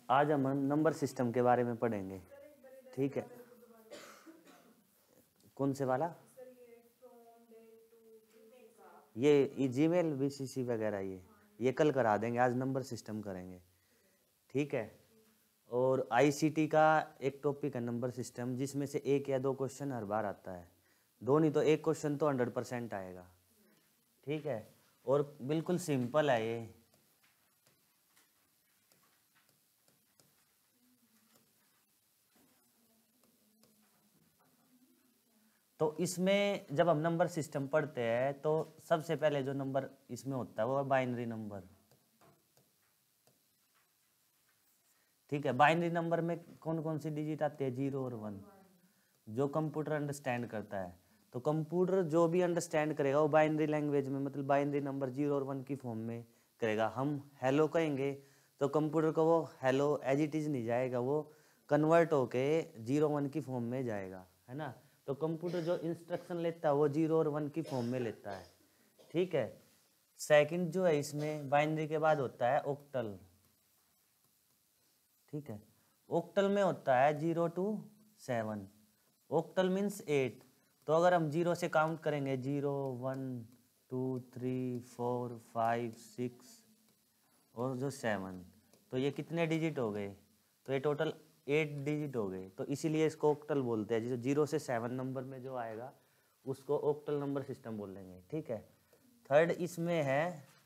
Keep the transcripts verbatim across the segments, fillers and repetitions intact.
आज हम number system के बारे में पढ़ेंगे, ठीक है। कौन से वाला? ये जीमेल बीसीसी वगैरह, ये ये कल करा देंगे, आज नंबर सिस्टम करेंगे, ठीक है। और आईसीटी का एक टॉपिक है नंबर सिस्टम, जिसमें से एक या दो क्वेश्चन हर बार आता है, दो नहीं तो एक क्वेश्चन तो हंड्रेड परसेंट आएगा, ठीक है। और बिल्कुल सिंपल है ये। तो इसमें जब हम नंबर सिस्टम पढ़ते हैं तो सबसे पहले जो नंबर इसमें होता है वो है बाइनरी नंबर, ठीक है। बाइनरी नंबर में कौन कौन सी डिजिट आती है? जीरो और वन, जो कंप्यूटर अंडरस्टैंड करता है। तो कंप्यूटर जो भी अंडरस्टैंड करेगा वो बाइनरी लैंग्वेज में, मतलब बाइनरी नंबर जीरो और वन की फॉर्म में करेगा। हम हेलो कहेंगे तो कंप्यूटर को वो हेलो एज इट इज नहीं जाएगा, वो कन्वर्ट होके जीरो वन की फॉर्म में जाएगा, है ना। तो कंप्यूटर जो इंस्ट्रक्शन लेता है वो जीरो और वन की फॉर्म में लेता है, ठीक है। सेकंड जो है इसमें बाइनरी के बाद होता है ऑक्टल, ठीक है। ऑक्टल में होता है zero to seven, octal means eight. तो अगर हम जीरो से काउंट करेंगे, zero one two three four five six और जो सेवन, तो ये कितने डिजिट हो गए? तो ये टोटल एट डिजिट हो गए। तो इसीलिए इसको ऑक्टल बोलते हैं। जैसे जीरो से सेवन नंबर में जो आएगा उसको ऑक्टल नंबर सिस्टम बोल देंगे, ठीक है। थर्ड इसमें है,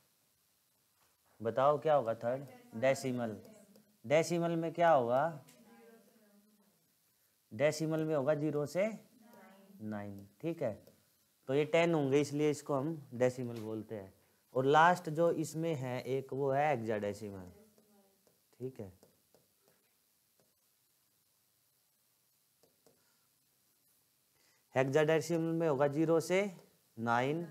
बताओ क्या होगा थर्ड? डेसिमल। डेसिमल में क्या होगा? डेसिमल में होगा जीरो से नाइन, ठीक है। तो ये टेन होंगे, इसलिए इसको हम डेसिमल बोलते हैं। और लास्ट जो इसमें है एक, वो है हेक्साडेसिमल, ठीक है। हेक्साडेसिमल में होगा जीरो से नाइन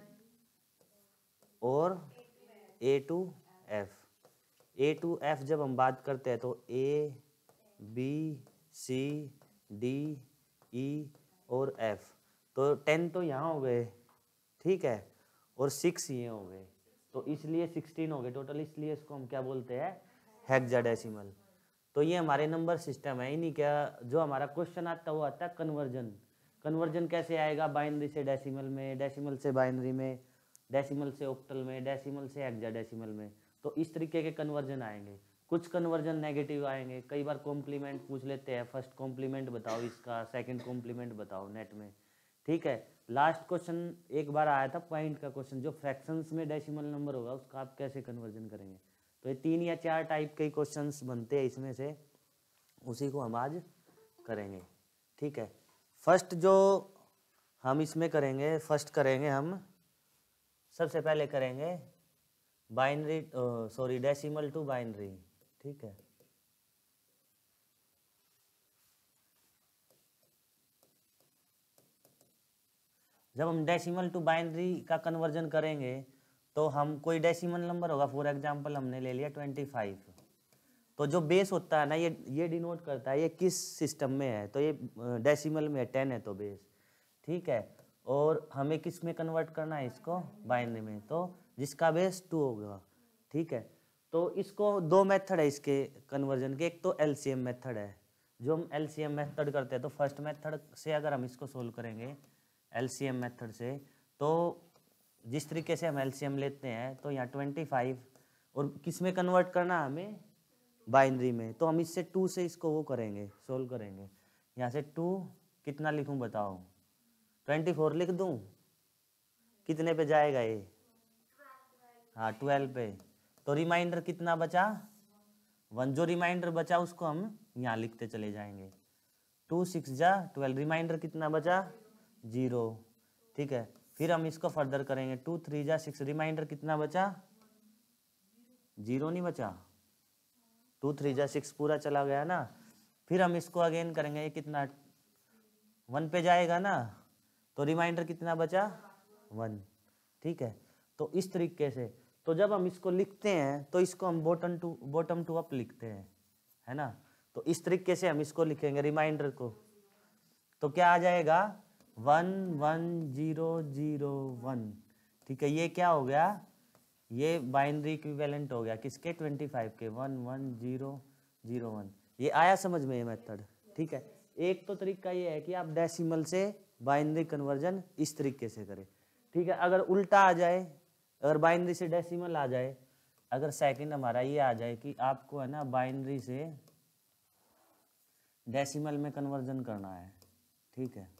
और A to F. A to F जब हम बात करते हैं तो ए बी सी डी ई और एफ, तो टेन तो यहाँ हो गए, ठीक है, और सिक्स ये हो गए, तो इसलिए सिक्सटीन हो गए टोटल। इसलिए इसको हम क्या बोलते हैं? हेक्साडेसिमल। तो ये हमारे नंबर सिस्टम है। इन्हीं क्या जो हमारा क्वेश्चन आता है वो आता है कन्वर्जन। कन्वर्जन कैसे आएगा? बाइनरी से डेसिमल में, डेसिमल से बाइनरी में, डेसिमल से ऑक्टल में, डेसिमल से हेक्साडेसिमल में। तो इस तरीके के कन्वर्जन आएंगे। कुछ कन्वर्जन नेगेटिव आएंगे, कई बार कॉम्प्लीमेंट पूछ लेते हैं, फर्स्ट कॉम्प्लीमेंट बताओ इसका, सेकंड कॉम्प्लीमेंट बताओ नेट में, ठीक है। लास्ट क्वेश्चन एक बार आया था पॉइंट का क्वेश्चन, जो फ्रैक्शंस में डेसिमल नंबर होगा उसका आप कैसे कन्वर्जन करेंगे। तो ये तीन या चार टाइप के क्वेश्चंस बनते हैं इसमें से, उसी को हम आज करेंगे, ठीक है। फर्स्ट जो हम इसमें करेंगे, फर्स्ट करेंगे हम सबसे पहले करेंगे binary, sorry decimal to binary, ठीक है। जब हम डेसिमल टू बाइनरी का कन्वर्जन करेंगे तो हम कोई डेसिमल नंबर होगा, फॉर एग्जांपल हमने ले लिया ट्वेंटी फाइव, तो जो बेस होता है ना, ये ये डिनोट करता है ये किस सिस्टम में है। तो ये डेसिमल में टेन है तो बेस, ठीक है। और हमें किस में कन्वर्ट करना है इसको? बाइनरी में, तो जिसका बेस टू होगा, ठीक है। तो इसको दो मेथड है इसके कन्वर्जन के, एक तो एलसीएम मेथड है, जो हम एलसीएम मेथड करते हैं। तो फर्स्ट मेथड से अगर हम इसको सोल्व करेंगे एलसीएम मेथड से, तो जिस तरीके से हम एलसीएम लेते हैं, तो यहाँ ट्वेंटी फाइव और किस में कन्वर्ट करना हमें? बाइनरी में। तो हम इससे टू से इसको वो करेंगे, सोल्व करेंगे। यहाँ से टू कितना लिखूं बताओ? ट्वेंटी फोर लिख दूं? कितने पे जाएगा ये? हाँ ट्वेल्व पे। तो रिमाइंडर कितना बचा? वन। जो रिमाइंडर बचा उसको हम यहाँ लिखते चले जाएंगे। टू सिक्स जा ट्वेल्व, रिमाइंडर कितना बचा? जीरो, ठीक है। फिर हम इसको फर्दर करेंगे, टू थ्री जा सिक्स, रिमाइंडर कितना बचा? जीरो नहीं बचा, टू थ्री जा सिक्स पूरा चला गया ना। फिर हम इसको अगेन करेंगे, ये कितना वन पे जाएगा ना, तो रिमाइंडर कितना बचा? वन, ठीक है। तो इस तरीके से, तो जब हम इसको लिखते हैं तो इसको हम bottom to bottom to up लिखते हैं, है ना। तो इस तरीके से हम इसको लिखेंगे रिमाइंडर को, तो क्या आ जाएगा? One one zero zero one, ठीक है। ये क्या हो गया? ये बाइनरी इक्विवेलेंट हो गया किसके? ट्वेंटी फाइव के। One one zero zero one. ये आया समझ में ये मेथड, ठीक है। एक तो तरीका ये है कि आप डेसिमल से बाइनरी कन्वर्जन इस तरीके से करें, ठीक है। अगर उल्टा आ जाए, अगर बाइनरी से डेसिमल आ जाए, अगर सेकंड हमारा ये आ जाए कि आपको है ना बाइनरी से डेसिमल में कन्वर्जन करना है, ठीक है।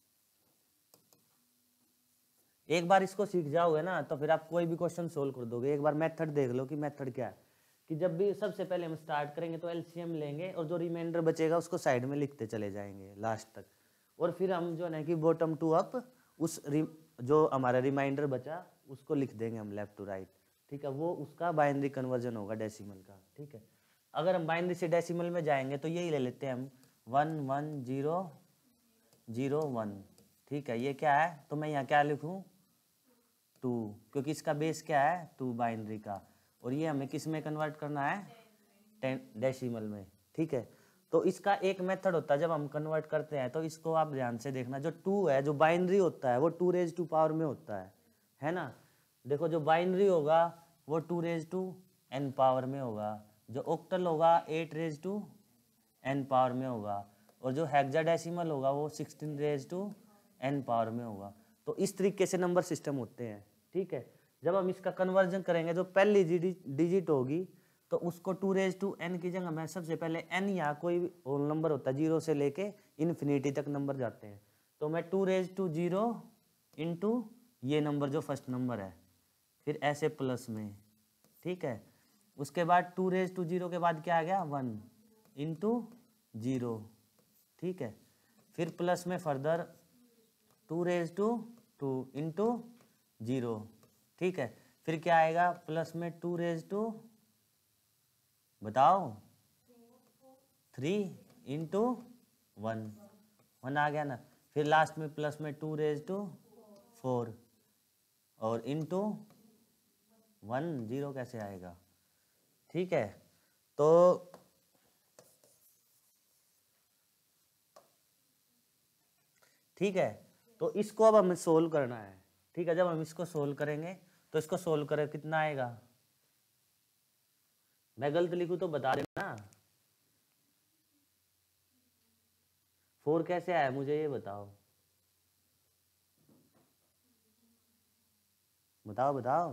एक बार इसको सीख जाओगे ना तो फिर आप कोई भी क्वेश्चन सोल्व कर दोगे। एक बार मेथड देख लो कि मेथड क्या है, कि जब भी सबसे पहले हम स्टार्ट करेंगे तो एलसीएम लेंगे और जो रिमाइंडर बचेगा उसको साइड में लिखते चले जाएंगे लास्ट तक, और फिर हम जो है कि बॉटम टू अप उस जो हमारा रिमाइंडर बचा उसको लिख देंगे हम लेफ्ट टू राइट, ठीक है। वो उसका बाइनरी कन्वर्जन होगा डेसिमल का, ठीक है। अगर हम बाइनरी से डेसिमल में जाएंगे तो यही ले लेते हैं हम one one zero zero one, ठीक है। ये क्या है तो मैं यहाँ क्या लिखूँ टू, क्योंकि इसका बेस क्या है टू बाइनरी का, और ये हमें किस में कन्वर्ट करना है टेन डेसिमल में, ठीक है। तो इसका एक मेथड होता है जब हम कन्वर्ट करते हैं तो इसको आप ध्यान से देखना, जो टू है जो बाइनरी होता है वो टू रेज टू पावर में होता है, है ना। देखो जो बाइनरी होगा वो two raise to n power में होगा, जो ऑक्टल होगा eight raise to n power में होगा, और जो हेक्साडेसिमल होगा वो sixteen raise to n power में होगा। तो इस तरीके से नंबर सिस्टम होते हैं, ठीक है। जब हम इसका कन्वर्जन करेंगे जो पहली डिजिट होगी तो उसको टू रेज टू एन की जगह मैं सबसे पहले एन या कोई भी होल नंबर होता है जीरो से लेके इन्फिनिटी तक नंबर जाते हैं, तो मैं two raise to zero into ये नंबर जो फर्स्ट नंबर है, फिर ऐसे प्लस में, ठीक है। उसके बाद टू रेज टू जीरो के बाद क्या आ गया वन इंटू जीरो, ठीक है। फिर प्लस में further two raise to two into zero, ठीक है। फिर क्या आएगा प्लस में टू रेज टू बताओ थ्री इंटू वन, वन आ गया ना। फिर लास्ट में प्लस में टू रेज टू फोर और इंटू वन, जीरो कैसे आएगा, ठीक है। तो ठीक है, तो इसको अब हमें सोल्व करना है, ठीक है। जब हम इसको सोल्व करेंगे तो इसको सोल्व करें कितना आएगा, मैं गलत लिखूं तो बता देना। फोर कैसे आया मुझे ये बताओ, बताओ बताओ।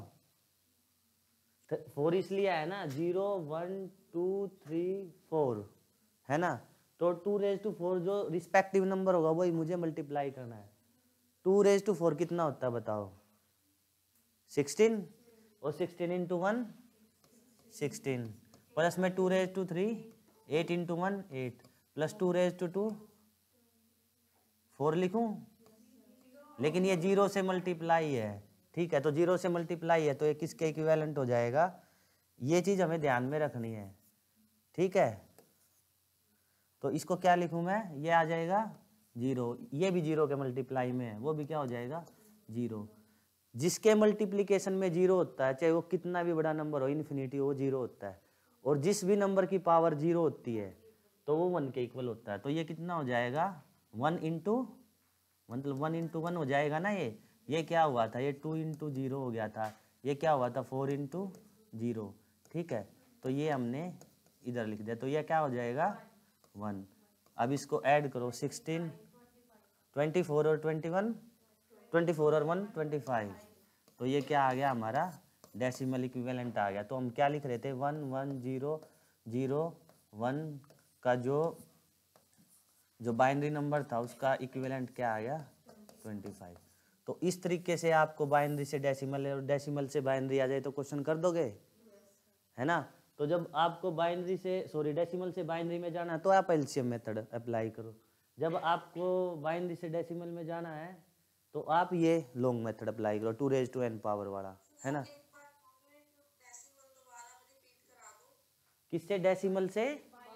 फोर इसलिए आया ना, zero one two three four, है ना। तो टू रेज टू फोर जो रिस्पेक्टिव नंबर होगा वही मुझे मल्टीप्लाई करना है। टू रेज टू फोर कितना होता है बताओ, सिक्सटीन, और sixteen into one sixteen, plus में two raise to three eight into one eight, plus two raise to two four लिखूं, लेकिन ये जीरो से मल्टीप्लाई है, ठीक है। तो जीरो से मल्टीप्लाई है तो ये किसके इक्विवेलेंट हो जाएगा, ये चीज हमें ध्यान में रखनी है, ठीक है। तो इसको क्या लिखूं मैं, ये आ जाएगा जीरो, ये भी जीरो के मल्टीप्लाई में है, वो भी क्या हो जाएगा जीरो। जिसके मल्टीप्लिकेशन में जीरो होता है चाहे वो कितना भी बड़ा नंबर हो, इन्फिनिटी हो, जीरो होता है। और जिस भी नंबर की पावर जीरो होती है तो वो वन के इक्वल होता है। तो ये कितना हो जाएगा वन इंटू, मतलब वन इंटू वन हो जाएगा ना। ये ये क्या हुआ था, ये टू इंटू जीरो हो गया था, ये क्या हुआ था फोर इंटू जीरो, ठीक है। तो ये हमने इधर लिख दिया, तो ये क्या हो जाएगा वन। अब इसको ऐड करो, सिक्सटीन ट्वेंटी फोर और ट्वेंटी वन ट्वेंटी फोर और वन ट्वेंटी फाइव, तो ये क्या आ गया हमारा डेसिमल इक्विवेलेंट आ गया। तो हम क्या लिख रहे थे, one one zero zero one का जो जो बाइनरी नंबर था उसका इक्विवेलेंट क्या आ गया ट्वेंटी फाइव। तो इस तरीके से आपको बाइनरी से डेसिमल और डेसिमल से बाइनरी आ जाए तो क्वेश्चन कर दोगे, है ना। तो जब आपको बाइनरी से सॉरी डेसिमल से बाइनरी में जाना है तो आप एलसीएम मेथड अप्लाई करो। जब आपको बाइनरी से डेसिमल में जाना है तो आप ये लॉन्ग मेथड अप्लाई करो, two raise to n power वाला, है ना। किससे डेसिमल से,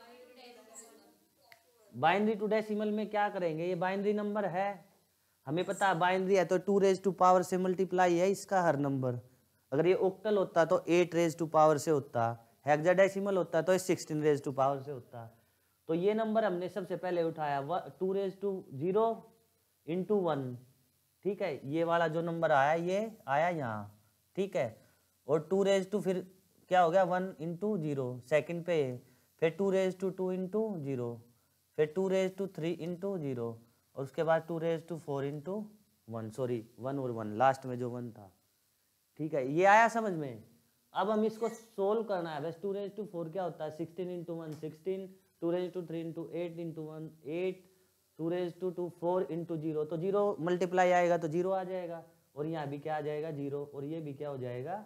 बाइनरी टू डेसिमल में क्या करेंगे, ये बाइनरी नंबर है, हमें पता है बाइनरी है तो टू रेज टू पावर से मल्टीप्लाई है इसका हर नंबर। अगर ये ऑक्टल होता तो एट रेज टू पावर से होता, हेक्साडेसिमल होता तो सिक्सटीन रेज टू पावर से होता। तो ये नंबर हमने सबसे पहले उठाया two raise to zero into one, ठीक है। ये वाला जो नंबर आया ये आया यहाँ, ठीक है। और टू रेज टू फिर क्या हो गया वन इंटू जीरो सेकेंड पे, फिर two raise to two into zero, फिर two raise to three into zero, और उसके बाद two raise to four into one, sorry one और वन, लास्ट में जो वन था। ठीक है, ये आया समझ में। अब हम इसको सोल्व करना है। बस टू रेज टू फोर क्या होता है, sixteen into one sixteen, two raise to three into eight into one eight, two raise to two four into zero, तो जीरो मल्टीप्लाई आएगा तो जीरो आ जाएगा, और यहाँ भी क्या आ जाएगा जीरो, और ये भी क्या हो जाएगा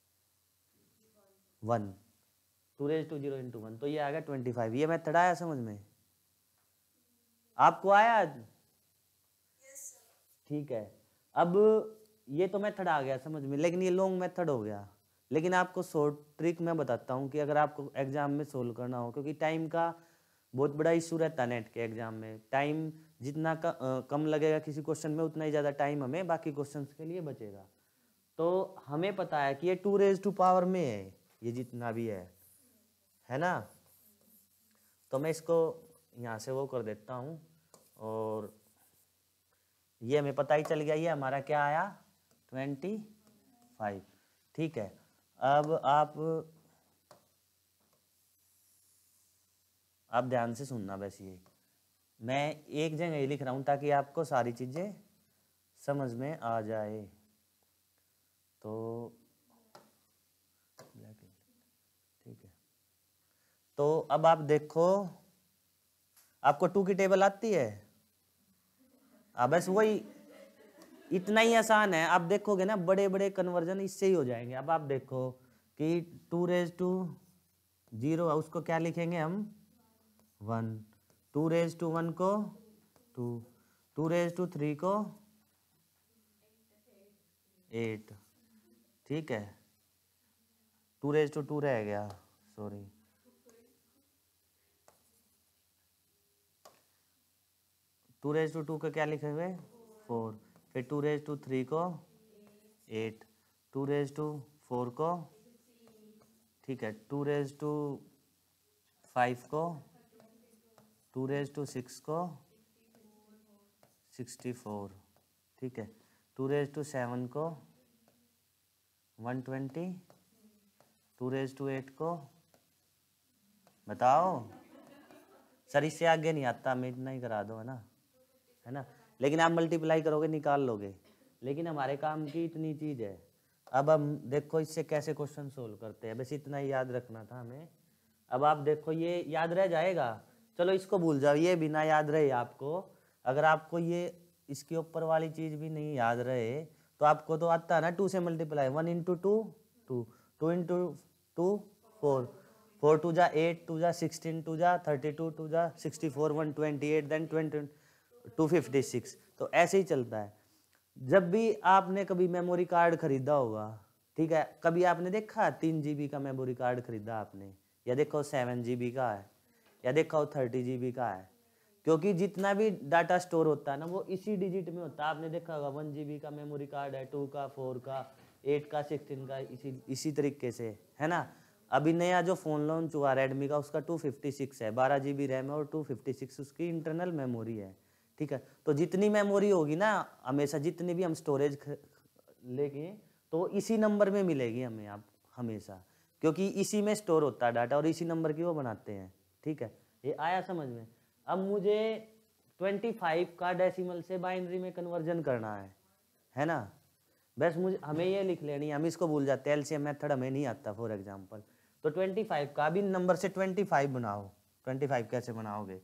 one, two raise to zero into one, तो ये आ गया ट्वेंटी फाइव। ये मेथड आया समझ में, आपको आया? ठीक है, अब ये तो मेथड आ गया समझ में, लेकिन ये लॉन्ग मेथड हो गया। लेकिन आपको शॉर्ट ट्रिक मैं बताता हूँ कि अगर आपको एग्जाम में सोल्व करना हो, क्योंकि टाइम का बहुत बड़ा इशू रहता है नेट के एग्जाम में। टाइम जितना का, आ, कम लगेगा किसी क्वेश्चन में, उतना ही ज़्यादा टाइम हमें बाकी क्वेश्चंस के लिए बचेगा। तो हमें पता है कि ये टू रेज टू पावर में है, ये जितना भी है है ना। तो मैं इसको यहाँ से वो कर देता हूँ, और ये हमें पता ही चल गया, ये हमारा क्या आया ट्वेंटी फाइव। ठीक है, अब आप आप ध्यान से सुनना। बस ये मैं एक जगह ही लिख रहा हूँ ताकि आपको सारी चीज़ें समझ में आ जाए। तो ठीक है, तो अब आप देखो, आपको टू की टेबल आती है? अब बस वही, इतना ही आसान है। आप देखोगे ना, बड़े बड़े कन्वर्जन इससे ही हो जाएंगे। अब आप देखो कि टू रेज टू जीरो, उसको क्या लिखेंगे हम one, two raise to one को two, two raise to three को एट, ठीक है, टू रेज टू टू रह गया, sorry, two raise to two का क्या लिखे हुए फोर, फिर टू रेज टू थ्री को eight, two raise to four को, ठीक है, टू रेज टू फाइव को, टू रेज टू सिक्स को सिक्सटी फोर, ठीक है, टू रेज टू सेवन को one twenty, to raise to eight को, बताओ सर इससे आगे नहीं आता, मैं इतना ही करा दो, है ना, है ना। लेकिन आप मल्टीप्लाई करोगे निकाल लोगे, लेकिन हमारे काम की इतनी चीज़ है। अब हम देखो इससे कैसे क्वेश्चन सोल्व करते हैं, बस इतना ही याद रखना था हमें। अब आप देखो ये याद रह जाएगा, चलो इसको भूल जाओ, ये भी ना याद रहे आपको। अगर आपको ये इसके ऊपर वाली चीज़ भी नहीं याद रहे तो आपको तो आता है ना टू से multiply, one into two two, two into two four, four two जा एट, टू जा सिक्सटीन, टू जा थर्टी टू, टू जा sixty four, one twenty eight, then twenty two fifty six. तो ऐसे ही चलता है। जब भी आपने कभी मेमोरी कार्ड खरीदा होगा, ठीक है, कभी आपने देखा तीन जी बी का मेमोरी कार्ड खरीदा आपने, या देखो सेवन जी बी का है, या देखो थर्टी जी बी का है, क्योंकि जितना भी डाटा स्टोर होता है ना वो इसी डिजिट में होता है। आपने देखा होगा वन जी बी का मेमोरी कार्ड है, टू का, फोर का, एट का, सिक्सटीन का, इसी इसी तरीके से, है ना। अभी नया जो फ़ोन लॉन्च हुआ रेडमी का, उसका टू फिफ्टी सिक्स है, बारह जी बी रैम है और टू फिफ्टी सिक्स उसकी इंटरनल मेमोरी है, ठीक है। तो जितनी मेमोरी होगी ना, हमेशा जितनी भी हम स्टोरेज लेंगे तो इसी नंबर में मिलेगी हमें आप हमेशा, क्योंकि इसी में स्टोर होता है डाटा और इसी नंबर की वो बनाते हैं, ठीक है। ये आया समझ में। अब मुझे पच्चीस का डेसिमल से बाइनरी में कन्वर्जन करना है, है ना। बस मुझे हमें ये लिख लेनी है, हम इसको भूल जाते हैं, एलसीएम मेथड हमें नहीं आता फॉर एग्जांपल। तो पच्चीस का भी नंबर से पच्चीस बनाओ। पच्चीस कैसे बनाओगे?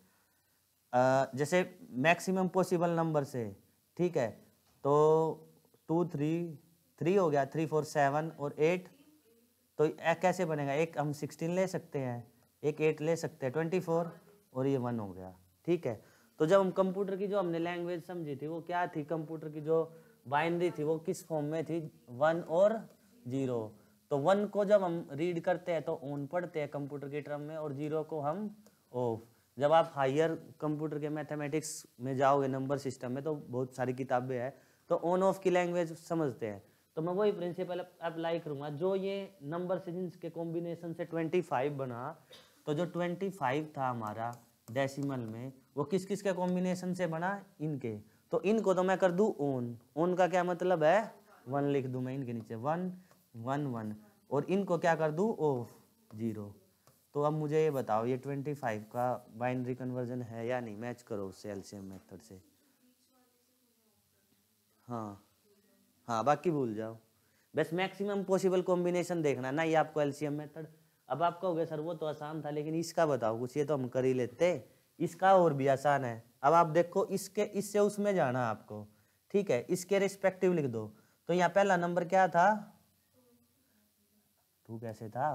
Uh, जैसे मैक्सिमम पॉसिबल नंबर से, ठीक है। तो टू थ्री थ्री हो गया, थ्री फोर सेवन और एट, तो कैसे बनेगा? एक हम सिक्सटीन ले सकते हैं, एक एट ले सकते हैं, ट्वेंटी फोर और ये वन हो गया, ठीक है। तो जब हम कंप्यूटर की जो हमने लैंग्वेज समझी थी वो क्या थी, कंप्यूटर की जो बाइनरी थी वो किस फॉर्म में थी, वन और जीरो। तो वन को जब हम रीड करते हैं तो ऑन पढ़ते हैं कंप्यूटर के टर्म में, और जीरो को हम ऑफ। जब आप हायर कंप्यूटर के मैथमेटिक्स में जाओगे नंबर सिस्टम में तो बहुत सारी किताबें हैं, तो ऑन ऑफ की लैंग्वेज समझते हैं। तो मैं वही प्रिंसिपल अप्लाई करूँगा। जो ये नंबर सीरीज के कॉम्बिनेशन से पच्चीस बना, तो जो पच्चीस था हमारा डेसिमल में वो किस किस के कॉम्बिनेशन से बना, इनके। तो इनको तो मैं कर दूँ ऑन, ऑन का क्या मतलब है, वन लिख दूँ मैं इनके नीचे, वन वन वन, और इनको क्या कर दूँ ऑफ, जीरो। तो अब मुझे ये बताओ ये ट्वेंटी फाइव का बाइनरी कन्वर्जन है या नहीं, मैच करो उससे एलसीएम मेथड से। हाँ हाँ, बाकी भूल जाओ, बस मैक्सिमम पॉसिबल कॉम्बिनेशन देखना ना, ये आपको एलसीएम मेथड। अब आप कहोगे सर वो तो आसान था, लेकिन इसका बताओ कुछ, ये तो हम कर ही लेते, इसका और भी आसान है। अब आप देखो इसके इससे उसमें जाना आपको, ठीक है, इसके रिस्पेक्टिव लिख दो। तो यहाँ पहला नंबर क्या था, टू कैसे था,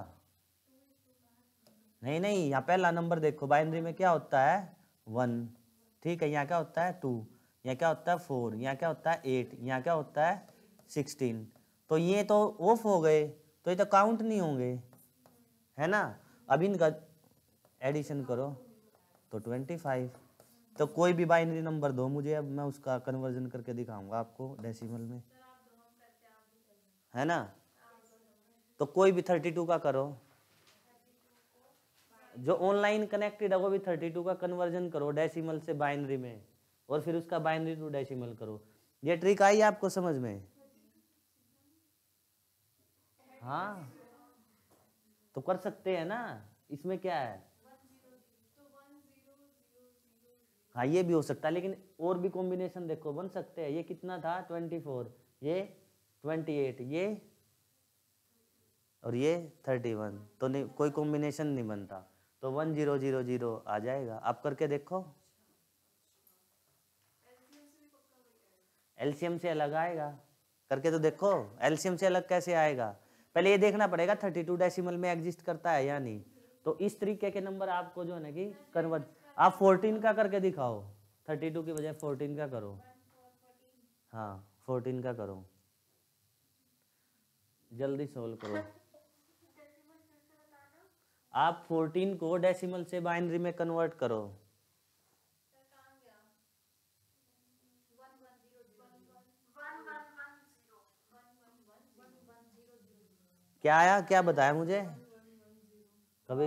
नहीं नहीं, यहाँ पहला नंबर देखो बाइनरी में क्या होता है, वन, ठीक है, यहाँ क्या होता है टू, यहाँ क्या होता है फोर, यहाँ क्या होता है एट, यहाँ क्या होता है सिक्सटीन। तो ये तो ऑफ हो गए, तो ये तो काउंट नहीं होंगे, है ना। अब इनका एडिशन करो तो ट्वेंटी फाइव। तो कोई भी बाइनरी नंबर दो मुझे, अब मैं उसका कन्वर्जन करके दिखाऊंगा आपको डेसिमल में, है ना। तो कोई भी थर्टी टू का करो, जो ऑनलाइन कनेक्टेड है वो भी थर्टी टू का कन्वर्जन करो डेसिमल से बाइनरी में, और फिर उसका बाइनरी टू डेसिमल करो। ये ट्रिक आई आपको समझ में? हाँ तो कर सकते हैं ना, इसमें क्या है। हाँ ये भी हो सकता है, लेकिन और भी कॉम्बिनेशन देखो बन सकते हैं। ये कितना था ट्वेंटी फोर, ये ट्वेंटी एट, ये और ये थर्टी वन, तो नहीं कोई कॉम्बिनेशन नहीं बनता, तो वन जीरो जीरो जीरो आ जाएगा। आप करके देखो, एलसीएम से अलग आएगा, करके तो देखो एलसीएम से अलग कैसे आएगा। पहले ये देखना पड़ेगा थर्टी टू डेसिमल में एग्जिस्ट करता है या नहीं। तो इस तरीके के नंबर आपको जो है ना कि कन्वर्ट, आप फोर्टीन का करके दिखाओ, थर्टी टू की बजाय फोर्टीन का करो। हाँ फोर्टीन का करो, जल्दी सोल्व करो। आप फोर्टीन को डेसिमल से बाइनरी में कन्वर्ट करो। क्या आया, क्या बताया मुझे कभी,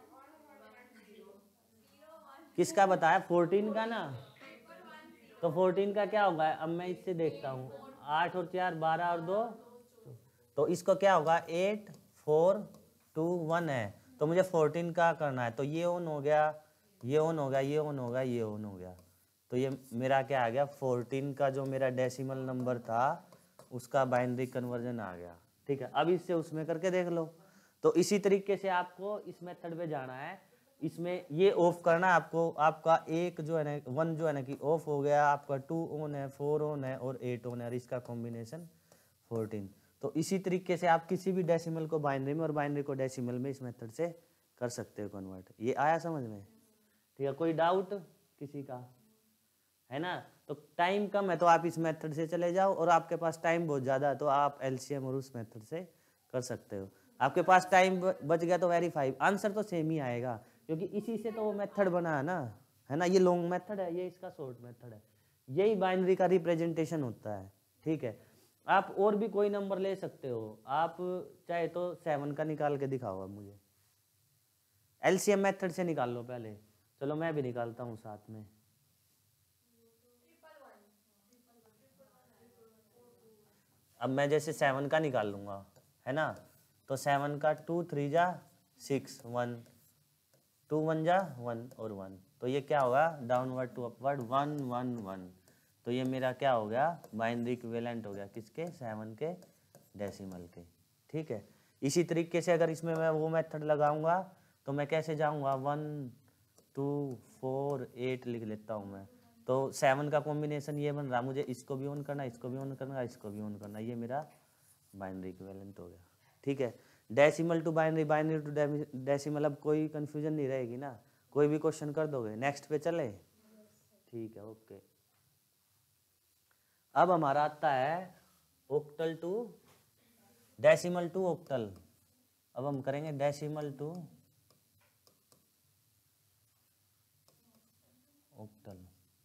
किसका बताया, फोर्टीन का ना। तो फोर्टीन का क्या होगा, अब मैं इससे देखता हूँ, आठ और चार बारह और दो, तो इसको क्या होगा एट फोर टू वन है, तो मुझे फोर्टीन का करना है। तो ये ऑन हो गया, ये ऑन हो गया, ये ऑन हो गया, ये ऑन हो गया, तो ये मेरा क्या आ गया, फोर्टीन का जो मेरा डेसिमल नंबर था उसका बाइनरी कन्वर्जन आ गया। ठीक है, अब इससे उसमें करके देख लो। तो इसी तरीके से आपको इस मेथड पे जाना है, इसमें ये ऑफ करना है आपको, आपका एक जो है ना वन जो है ना कि ऑफ हो गया, आपका टू ऑन है, फोर ऑन है और एट ऑन है, और इसका कॉम्बिनेशन फोर्टीन। तो इसी तरीके से आप किसी भी डेसिमल को बाइनरी में और बाइनरी को डेसिमल में इस मेथड से कर सकते हो कन्वर्ट। ये आया समझ में? ठीक है, कोई डाउट किसी का है ना? तो टाइम कम है तो आप इस मेथड से चले जाओ, और आपके पास टाइम बहुत ज़्यादा है तो आप एलसीएम और उस मेथड से कर सकते हो। आपके पास टाइम बच गया तो वेरीफाई, आंसर तो सेम ही आएगा, क्योंकि इसी से तो वो मेथड बना है ना, है ना। ये लॉन्ग मेथड है, ये इसका शॉर्ट मेथड है, यही बाइनरी का रिप्रेजेंटेशन होता है। ठीक है, आप और भी कोई नंबर ले सकते हो, आप चाहे तो सेवन का निकाल के दिखाओ अब मुझे, एलसीएम मेथड से निकाल लो पहले। चलो मैं भी निकालता हूँ साथ में। अब मैं जैसे सेवन का निकाल लूँगा, है ना, तो सेवन का टू थ्री जा सिक्स, वन, टू वन जा वन और वन, तो ये क्या होगा downward to upward one one one. तो ये मेरा क्या हो गया बाइनरी इक्विवेलेंट हो गया, किसके, सेवन के डेसिमल के। ठीक है, इसी तरीके से अगर इसमें मैं वो मेथड लगाऊंगा तो मैं कैसे जाऊंगा, वन टू फोर एट लिख लेता हूँ मैं। तो सेवन का कॉम्बिनेशन ये बन रहा, मुझे इसको भी ऑन करना, इसको भी ऑन करना, इसको भी ऑन करना, ये मेरा बाइनरी इक्विवेलेंट हो गया। ठीक है, decimal to binary, binary to decimal, अब कोई कंफ्यूजन नहीं रहेगी ना, कोई भी क्वेश्चन कर दोगे। नेक्स्ट पे चले, ठीक है, ओके। अब हमारा आता है octal to decimal to octal. अब हम करेंगे डेसिमल टू ऑक्टल।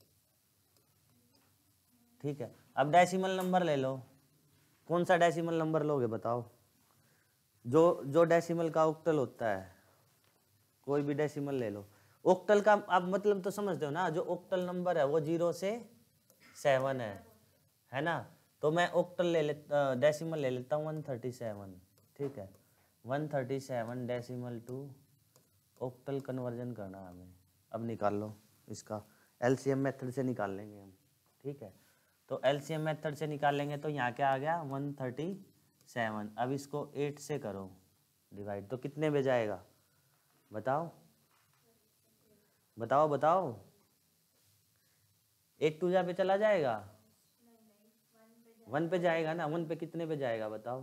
ठीक है, अब डेसिमल नंबर ले लो, कौन सा डेसिमल नंबर लोगे बताओ, जो जो डेसिमल का ऑक्टल होता है, कोई भी डेसिमल ले लो। ऑक्टल का आप मतलब तो समझते हो ना, जो ऑक्टल नंबर है वो जीरो से सेवन है, है ना। तो मैं ऑक्टल ले लेता, डेसिमल ले लेता हूँ वन थर्टी सेवन। ठीक है, one thirty seven decimal to octal conversion करना है हमें। अब निकाल लो इसका, एलसीएम मेथड से निकाल लेंगे हम, ठीक है। तो एलसीएम मेथड से निकाल लेंगे तो यहाँ क्या आ गया वन थर्टी सेवन। अब इसको एट से करो डिवाइड, तो कितने पे जाएगा बताओ बताओ बताओ। एट टू जा पे चला जाएगा, वन पे जाएगा ना, वन पे कितने पे जाएगा बताओ।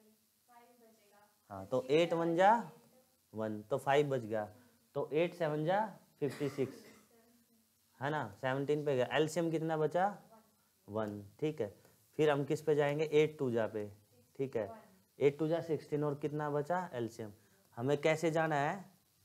हाँ तो एट वन जा वन, तो फाइव बच गया, तो एट सेवन जा फिफ्टी सिक्स है ना, सेवनटीन पे गया। एलसीएम कितना बचा वन, ठीक है। फिर हम किस पे जाएंगे एट टू जा पे, ठीक है। एट टू जा सिक्सटीन और कितना बचा एलसीएम। हमें कैसे जाना है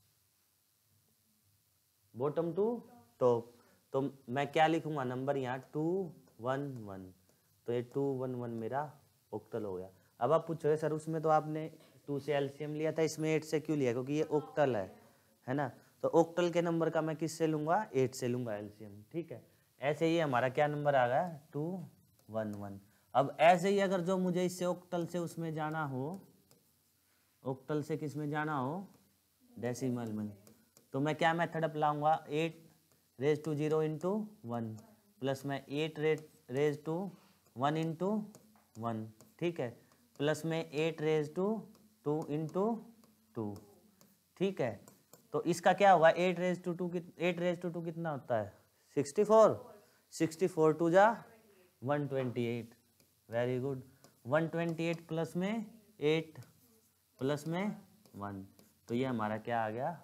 बॉटम टू टॉप, तो मैं क्या लिखूंगा नंबर यहाँ टू वन वन, तो ये टू वन वन मेरा ऑक्टल हो गया। अब आप पूछोगे सर उसमें तो आपने टू से एलसीएम लिया था, इसमें एट से क्यों लिया, क्योंकि ये ऑक्टल है है ना। तो ऑक्टल के नंबर का मैं किससे लूँगा एट से लूँगा एलसीएम, ठीक है। ऐसे ही हमारा क्या नंबर आ गया टू वन वन। अब ऐसे ही अगर जो मुझे इससे ऑक्टल से उसमें जाना हो, ऑक्टल से किस में जाना हो डेसिमल में, तो मैं क्या मेथड अपनाऊंगा eight raise to zero into one plus में eight raise raise to one into one, ठीक है, प्लस में eight raise to two into two, ठीक है। तो इसका क्या होगा eight raise to two eight raise to two कितना होता है sixty four, sixty four two जा one twenty eight, very good. One twenty eight plus में एट प्लस में वन, तो ये हमारा क्या आ गया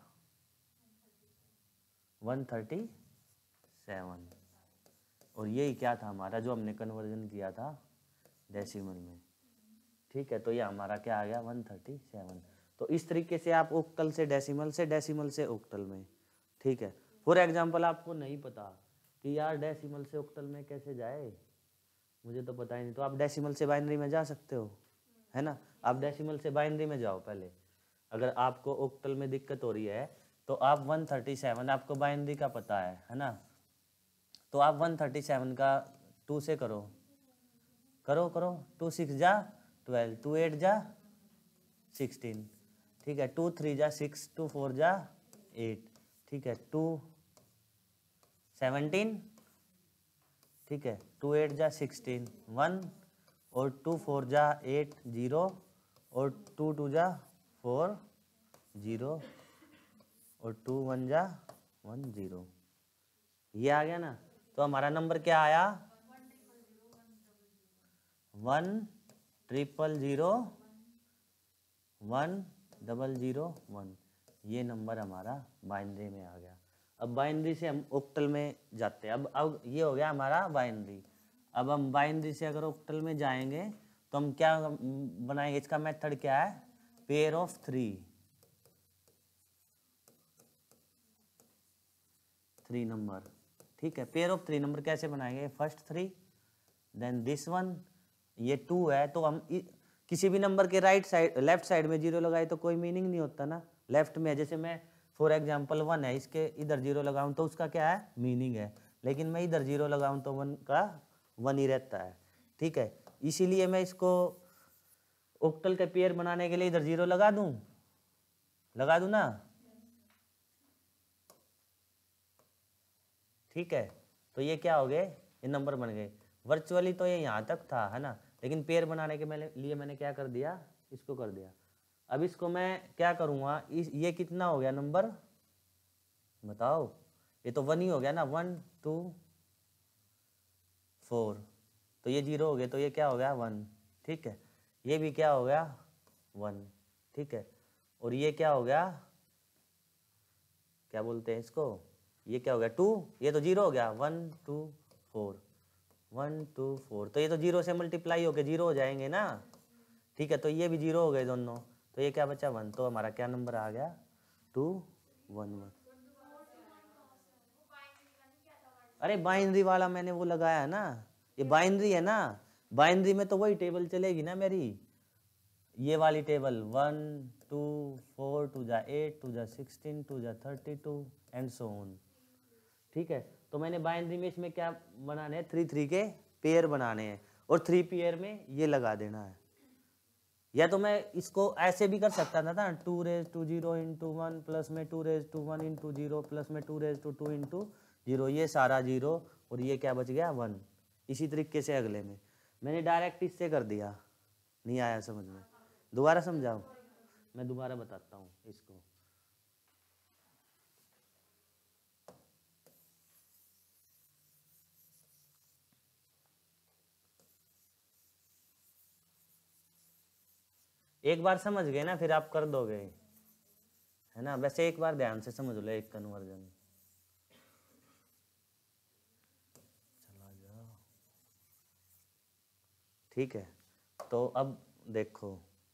वन थर्टी सेवन। और यही क्या था हमारा जो हमने कन्वर्जन किया था डेसिमल में, ठीक है। तो ये हमारा क्या आ गया वन थर्टी सेवन। तो इस तरीके से आप ऑक्टल से डेसिमल से डेसिमल से ऑक्टल में, ठीक है। फॉर एग्जांपल आपको नहीं पता कि यार डेसिमल से ऑक्टल में कैसे जाए, मुझे तो पता ही नहीं, तो आप डेसिमल से बाइनरी में जा सकते हो, है ना। आप डेसिमल से बाइनरी में जाओ पहले, अगर आपको ऑक्टल में दिक्कत हो रही है तो आप वन थर्टी सेवन आपको बाइनरी का पता है है ना, तो आप वन थर्टी सेवन का टू से करो करो करो टू सिक्स जा ट्वेल्व, टू एट जा सिक्सटीन, ठीक है, टू थ्री जा सिक्स, टू फोर जा एट, ठीक है, टू सेवनटीन, ठीक है, टू एट जा सिक्सटीन वन, और टू फोर जा एट जीरो, और टू टू जा फोर जीरो, और टू वन जा वन जीरो, ये आ गया ना। तो हमारा नंबर क्या आया one triple zero one double zero one, ये नंबर हमारा बाइनरी में आ गया। अब बाइनरी से हम ऑक्टल में जाते हैं। अब अब ये हो गया हमारा बाइनरी। अब हम बाइनरी से अगर ऑक्टल में जाएंगे तो हम क्या बनाएंगे, इसका मेथड क्या है pair of three, three number, ठीक है। पेयर ऑफ थ्री नंबर कैसे बनाएंगे, first three then this one, ये टू है तो हम इ, किसी भी नंबर के राइट साइड लेफ्ट साइड में जीरो लगाए तो कोई मीनिंग नहीं होता ना। लेफ्ट में जैसे मैं फॉर एग्जांपल वन है, इसके इधर जीरो लगाऊं तो उसका क्या है मीनिंग है, लेकिन मैं इधर जीरो लगाऊं तो वन का वन ही रहता है, ठीक है। इसीलिए मैं इसको ऑक्टल के पेयर बनाने के लिए इधर जीरो लगा दूं लगा दूं ना, ठीक है। तो ये क्या हो गए ये नंबर बन गए। वर्चुअली तो ये यहाँ तक था है ना, लेकिन पेयर बनाने के मैंने लिए मैंने क्या कर दिया इसको कर दिया। अब इसको मैं क्या करूँगा, इस ये कितना हो गया नंबर बताओ, ये तो वन ही हो गया ना, वन टू फोर, तो ये जीरो हो गया तो ये क्या हो गया वन, ठीक है। ये भी क्या हो गया वन, ठीक है। और ये क्या हो गया क्या बोलते हैं इसको, ये क्या हो गया टू, ये तो जीरो हो गया one two four one two four, तो ये तो जीरो से मल्टीप्लाई होके जीरो हो जाएंगे ना, ठीक है। तो ये भी जीरो हो गए दोनों, तो ये क्या बचा वन, तो हमारा क्या नंबर आ गया टू वन वन। अरे बाइनरी वाला मैंने वो लगाया है ना, ये बाइनरी है ना, बाइनरी में तो वही टेबल चलेगी ना मेरी, ये वाली table one two four two जा एट टू जा सिक्सटीन टू जा thirty two and so on, ठीक है। तो मैंने बाइनरी में इसमें क्या बनाने हैं थ्री थ्री के पेयर बनाने हैं, और थ्री पेयर में ये लगा देना है, या तो मैं इसको ऐसे भी कर सकता था ना, two raise to zero into one plus में two raise to one into zero plus में two raise to two into zero, ये सारा जीरो और ये क्या बच गया वन। इसी तरीके से अगले में मैंने डायरेक्ट इससे कर दिया, नहीं आया समझ में, दोबारा समझाऊं, मैं दोबारा बताता हूँ इसको। एक बार समझ गए ना फिर आप कर दोगे, है ना। वैसे एक बार ध्यान से समझ लो एक कन्वर्जन। चला जाओ, ठीक है। तो अब देखो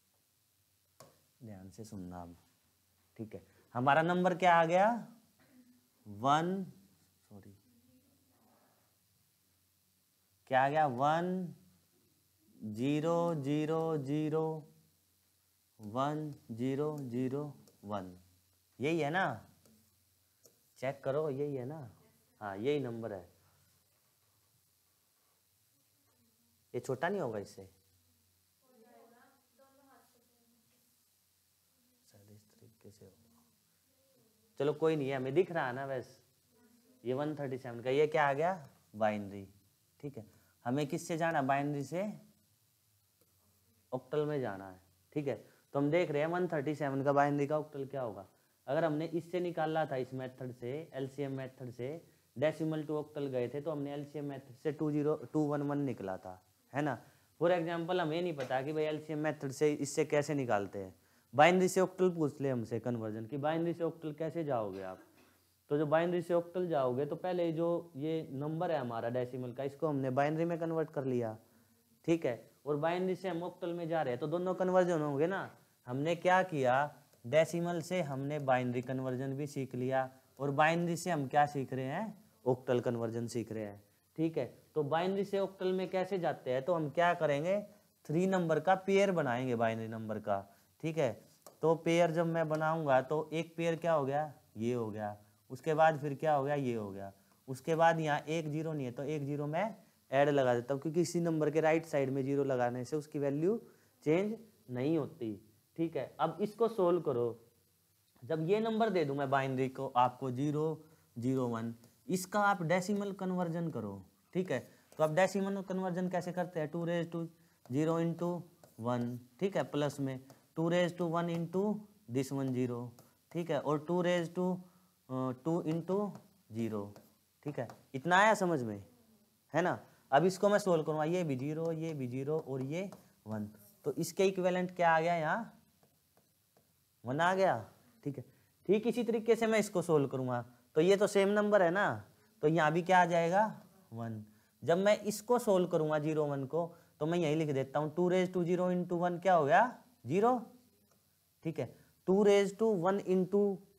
ध्यान से सुनना अब, ठीक है। हमारा नंबर क्या आ गया, वन, सॉरी क्या आ गया, one zero zero zero one zero zero one, यही है ना, चेक करो यही है ना, हाँ यही नंबर है। ये छोटा नहीं होगा इससे, शायद इस तरीके से होगा, चलो कोई नहीं है, हमें दिख रहा है ना वैसे। ये वन थर्टी सेवन का ये क्या आ गया, बाइनरी, ठीक है। हमें किससे जाना, बाइनरी से ऑक्टल में जाना है, ठीक है। तो हम देख रहे हैं वन थर्टी सेवन का बाइनरी का ऑक्टल क्या होगा। अगर हमने इससे निकाला था, इस मेथड से, एलसीएम मेथड से डेसिमल टू ऑक्टल गए थे, तो हमने एलसीएम मेथड से two zero two one one निकला था, है ना। फॉर एग्जांपल हमें नहीं पता कि भाई एलसीएम मेथड से इससे कैसे निकालते हैं, बाइनरी से ऑक्टल पूछ ले हमसे कन्वर्जन की, बाइनरी से ऑक्टल कैसे जाओगे आप। तो जो बाइनरी से ऑक्टल जाओगे तो पहले जो ये नंबर है हमारा डेसिमल का, इसको हमने बाइनरी में कन्वर्ट कर लिया, ठीक है। और बाइनरी से हम ऑक्टल में जा रहे हैं तो दोनों कन्वर्जन होंगे ना। हमने क्या किया, डेसिमल से हमने बाइनरी कन्वर्जन भी सीख लिया और बाइनरी से हम क्या सीख रहे हैं, ऑक्टल कन्वर्जन सीख रहे हैं, ठीक है। तो बाइनरी से ऑक्टल में कैसे जाते हैं, तो हम क्या करेंगे, थ्री नंबर का पेयर बनाएंगे बाइनरी नंबर का, ठीक है। तो पेयर जब मैं बनाऊंगा तो एक पेयर क्या हो गया, ये हो गया, उसके बाद फिर क्या हो गया, ये हो गया, उसके बाद यहाँ एक जीरो नहीं है तो एक जीरो मैं ऐड लगा देता हूँ, क्योंकि इसी नंबर के राइट साइड में जीरो लगाने से उसकी वैल्यू चेंज नहीं होती, ठीक है। अब इसको सोल्व करो, जब ये नंबर दे दूं मैं बाइनरी को आपको जीरो जीरो वन, इसका आप डेसिमल कन्वर्जन करो, ठीक है। तो आप डेसिमल कन्वर्जन कैसे करते हैं, two raise to zero into one, ठीक है, प्लस में two raise to one into this one zero, ठीक है, और two raise to two into zero, ठीक है। इतना आया समझ में, है ना। अब इसको मैं सोल्व करूँगा, ये भी जीरो, ये भी जीरो और ये वन, तो इसके इक्विवेलेंट क्या आ गया, यहाँ वन आ गया, ठीक है। ठीक इसी तरीके से मैं इसको सोल्व करूँगा, तो ये तो सेम नंबर है ना, तो यहाँ भी क्या आ जाएगा, वन। जब मैं इसको सोल्व करूँगा जीरो वन को, तो मैं यही लिख देता हूँ, two raise to zero into one क्या हो गया, जीरो, ठीक है। Two raise to one into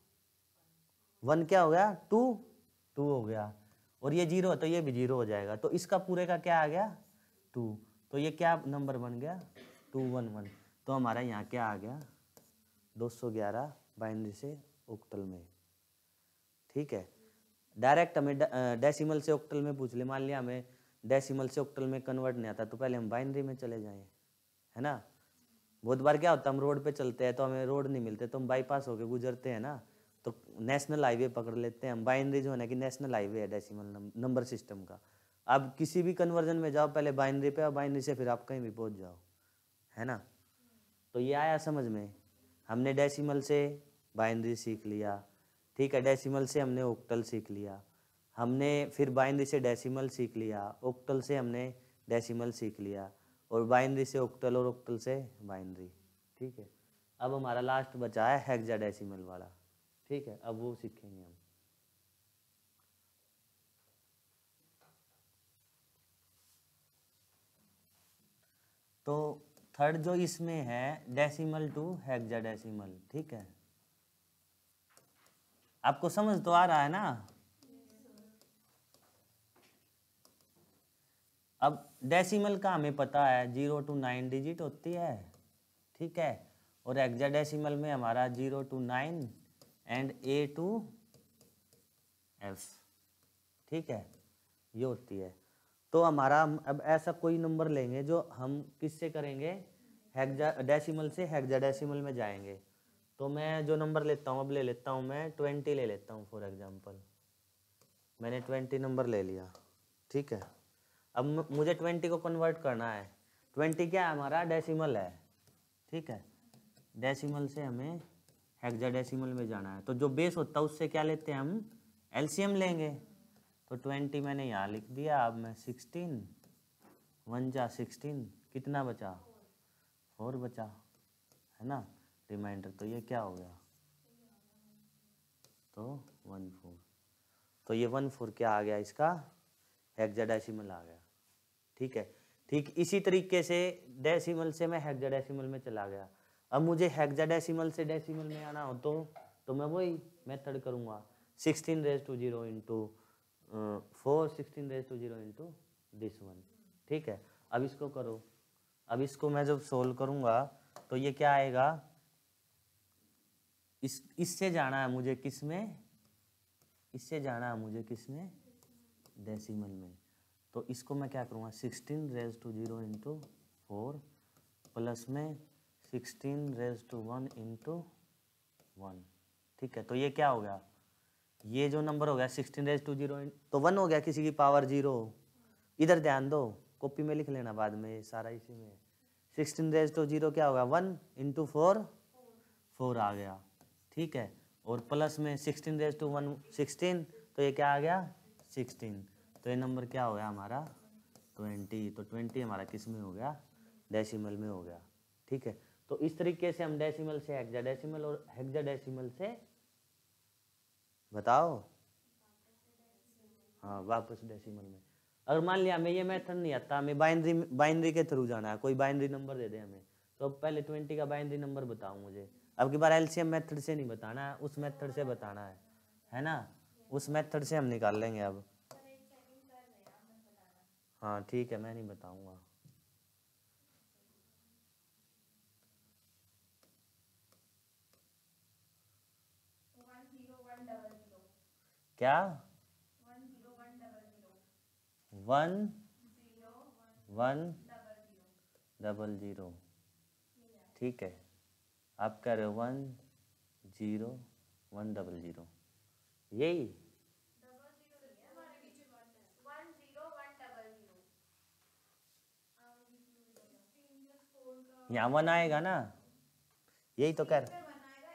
one क्या हो गया, टू, टू हो गया, और ये जीरो है तो ये भी जीरो हो जाएगा, तो इसका पूरे का क्या आ गया, टू, तो ये क्या नंबर बन गया, टू वन वन। तो हमारा यहाँ क्या आ गया, दो सौ ग्यारह बाइनरी से ऑक्टल में, ठीक है। डायरेक्ट हमें डेसिमल से ऑक्टल में पूछ ले, मान लिया हमें डेसिमल से ऑक्टल में कन्वर्ट नहीं आता तो पहले हम बाइनरी में चले जाएं, है ना। बहुत बार क्या होता है, हम रोड पे चलते हैं तो हमें रोड नहीं मिलते तो हम बाईपास होके गुजरते हैं ना, तो नेशनल हाईवे पकड़ लेते हैं हम। बाइनरी जो है ना कि नेशनल हाईवे है डेसिमल नंबर सिस्टम का। अब किसी भी कन्वर्जन में जाओ पहले बाइनरी पे और बाइनरी से फिर आप कहीं भी पहुंच जाओ, है ना। तो ये आया समझ में, हमने डेसिमल से बाइनरी सीख लिया, ठीक है, डेसिमल से हमने ऑक्टल सीख लिया, हमने फिर बाइनरी से डेसिमल सीख लिया, ऑक्टल से हमने डेसिमल सीख लिया, और बाइनरी से ऑक्टल और ऑक्टल से बाइनरी, ठीक है। अब हमारा लास्ट बचा है हेक्साडेसिमल वाला, ठीक है, अब वो सीखेंगे हम। तो थर्ड जो इसमें है डेसिमल टू हेक्साडेसिमल, ठीक है। आपको समझ तो आ रहा है ना। अब डेसिमल का हमें पता है जीरो टू नाइन डिजिट होती है, ठीक है, और हेक्साडेसिमल में हमारा zero to nine and A to F, ठीक है, ये होती है। तो हमारा अब ऐसा कोई नंबर लेंगे जो हम किससे करेंगे, हेक्सा डेसिमल से हेक्साडेसिमल में जाएंगे। तो मैं जो नंबर लेता हूँ, अब ले लेता हूँ मैं ट्वेंटी ले लेता हूँ फॉर एग्जांपल। मैंने ट्वेंटी नंबर ले लिया, ठीक है। अब मुझे ट्वेंटी को कन्वर्ट करना है। ट्वेंटी क्या है हमारा, डेसिमल है, ठीक है। डेसिमल से हमें हेक्साडेसिमल में जाना है। तो जो बेस होता है उससे क्या लेते हैं हम, एलसीएम लेंगे। तो ट्वेंटी मैंने यहाँ लिख दिया। अब मैं सिक्सटीन, वन जा सिक्सटीन, कितना बचा, फोर बचा, है ना, रिमाइंडर। तो ये क्या हो गया, तो वन फोर। तो ये वन फोर क्या आ गया, इसका हेक्साडेसिमल आ गया, ठीक है। ठीक इसी तरीके से डेसिमल से मैं हेक्साडेसिमल में चला गया। अब मुझे हेक्साडेसिमल से डेसिमल में आना हो तो तो मैं वही मेथड करूँगा, sixteen raise to zero into four, sixteen raise to zero into this one, ठीक है। अब इसको करो। अब इसको मैं जब सोल्व करूँगा तो ये क्या आएगा, इस इससे जाना है मुझे किस में, इससे जाना है मुझे किस में, डेसिमल में। तो इसको मैं क्या करूँगा, sixteen raise to zero into four plus में sixteen raise to one into one, ठीक है। तो ये क्या हो गया, ये जो नंबर हो गया सिक्सटीन रेज टू जीरो तो वन हो गया, किसी की पावर जीरो। इधर ध्यान दो, कॉपी में लिख लेना बाद में, ये सारा इसी में। सिक्सटीन रेज टू जीरो क्या होगा, वन इंटू फोर, फोर आ गया, ठीक है। और प्लस में sixteen raise to one sixteen, तो ये क्या आ गया, सिक्सटीन। तो ये नंबर क्या हो गया हमारा, ट्वेंटी। तो ट्वेंटी हमारा किस में हो गया, डेसिमल में हो गया, ठीक है। तो इस तरीके से हम डेसिमल से हेक्साडेसिमल और हेक्साडेसिमल से, बताओ, हाँ वापस डेसिमल में। अगर मान लिया हमें ये मेथड नहीं आता, हमें बाइनरी बाइनरी के थ्रू जाना है, कोई बाइनरी नंबर दे दे हमें, तो अब पहले ट्वेंटी का बाइनरी नंबर बताओ मुझे। अब की बार एलसीएम मेथड से नहीं बताना है, उस मेथड से बताना है, है ना, उस मेथड से हम निकाल लेंगे अब। हाँ ठीक है, मैं नहीं बताऊंगा। क्या, वन वन डबल जीरो, ठीक है। आप कह रहे हो one zero one double zero, यही यहाँ वन आएगा ना, यही तो कह रहे,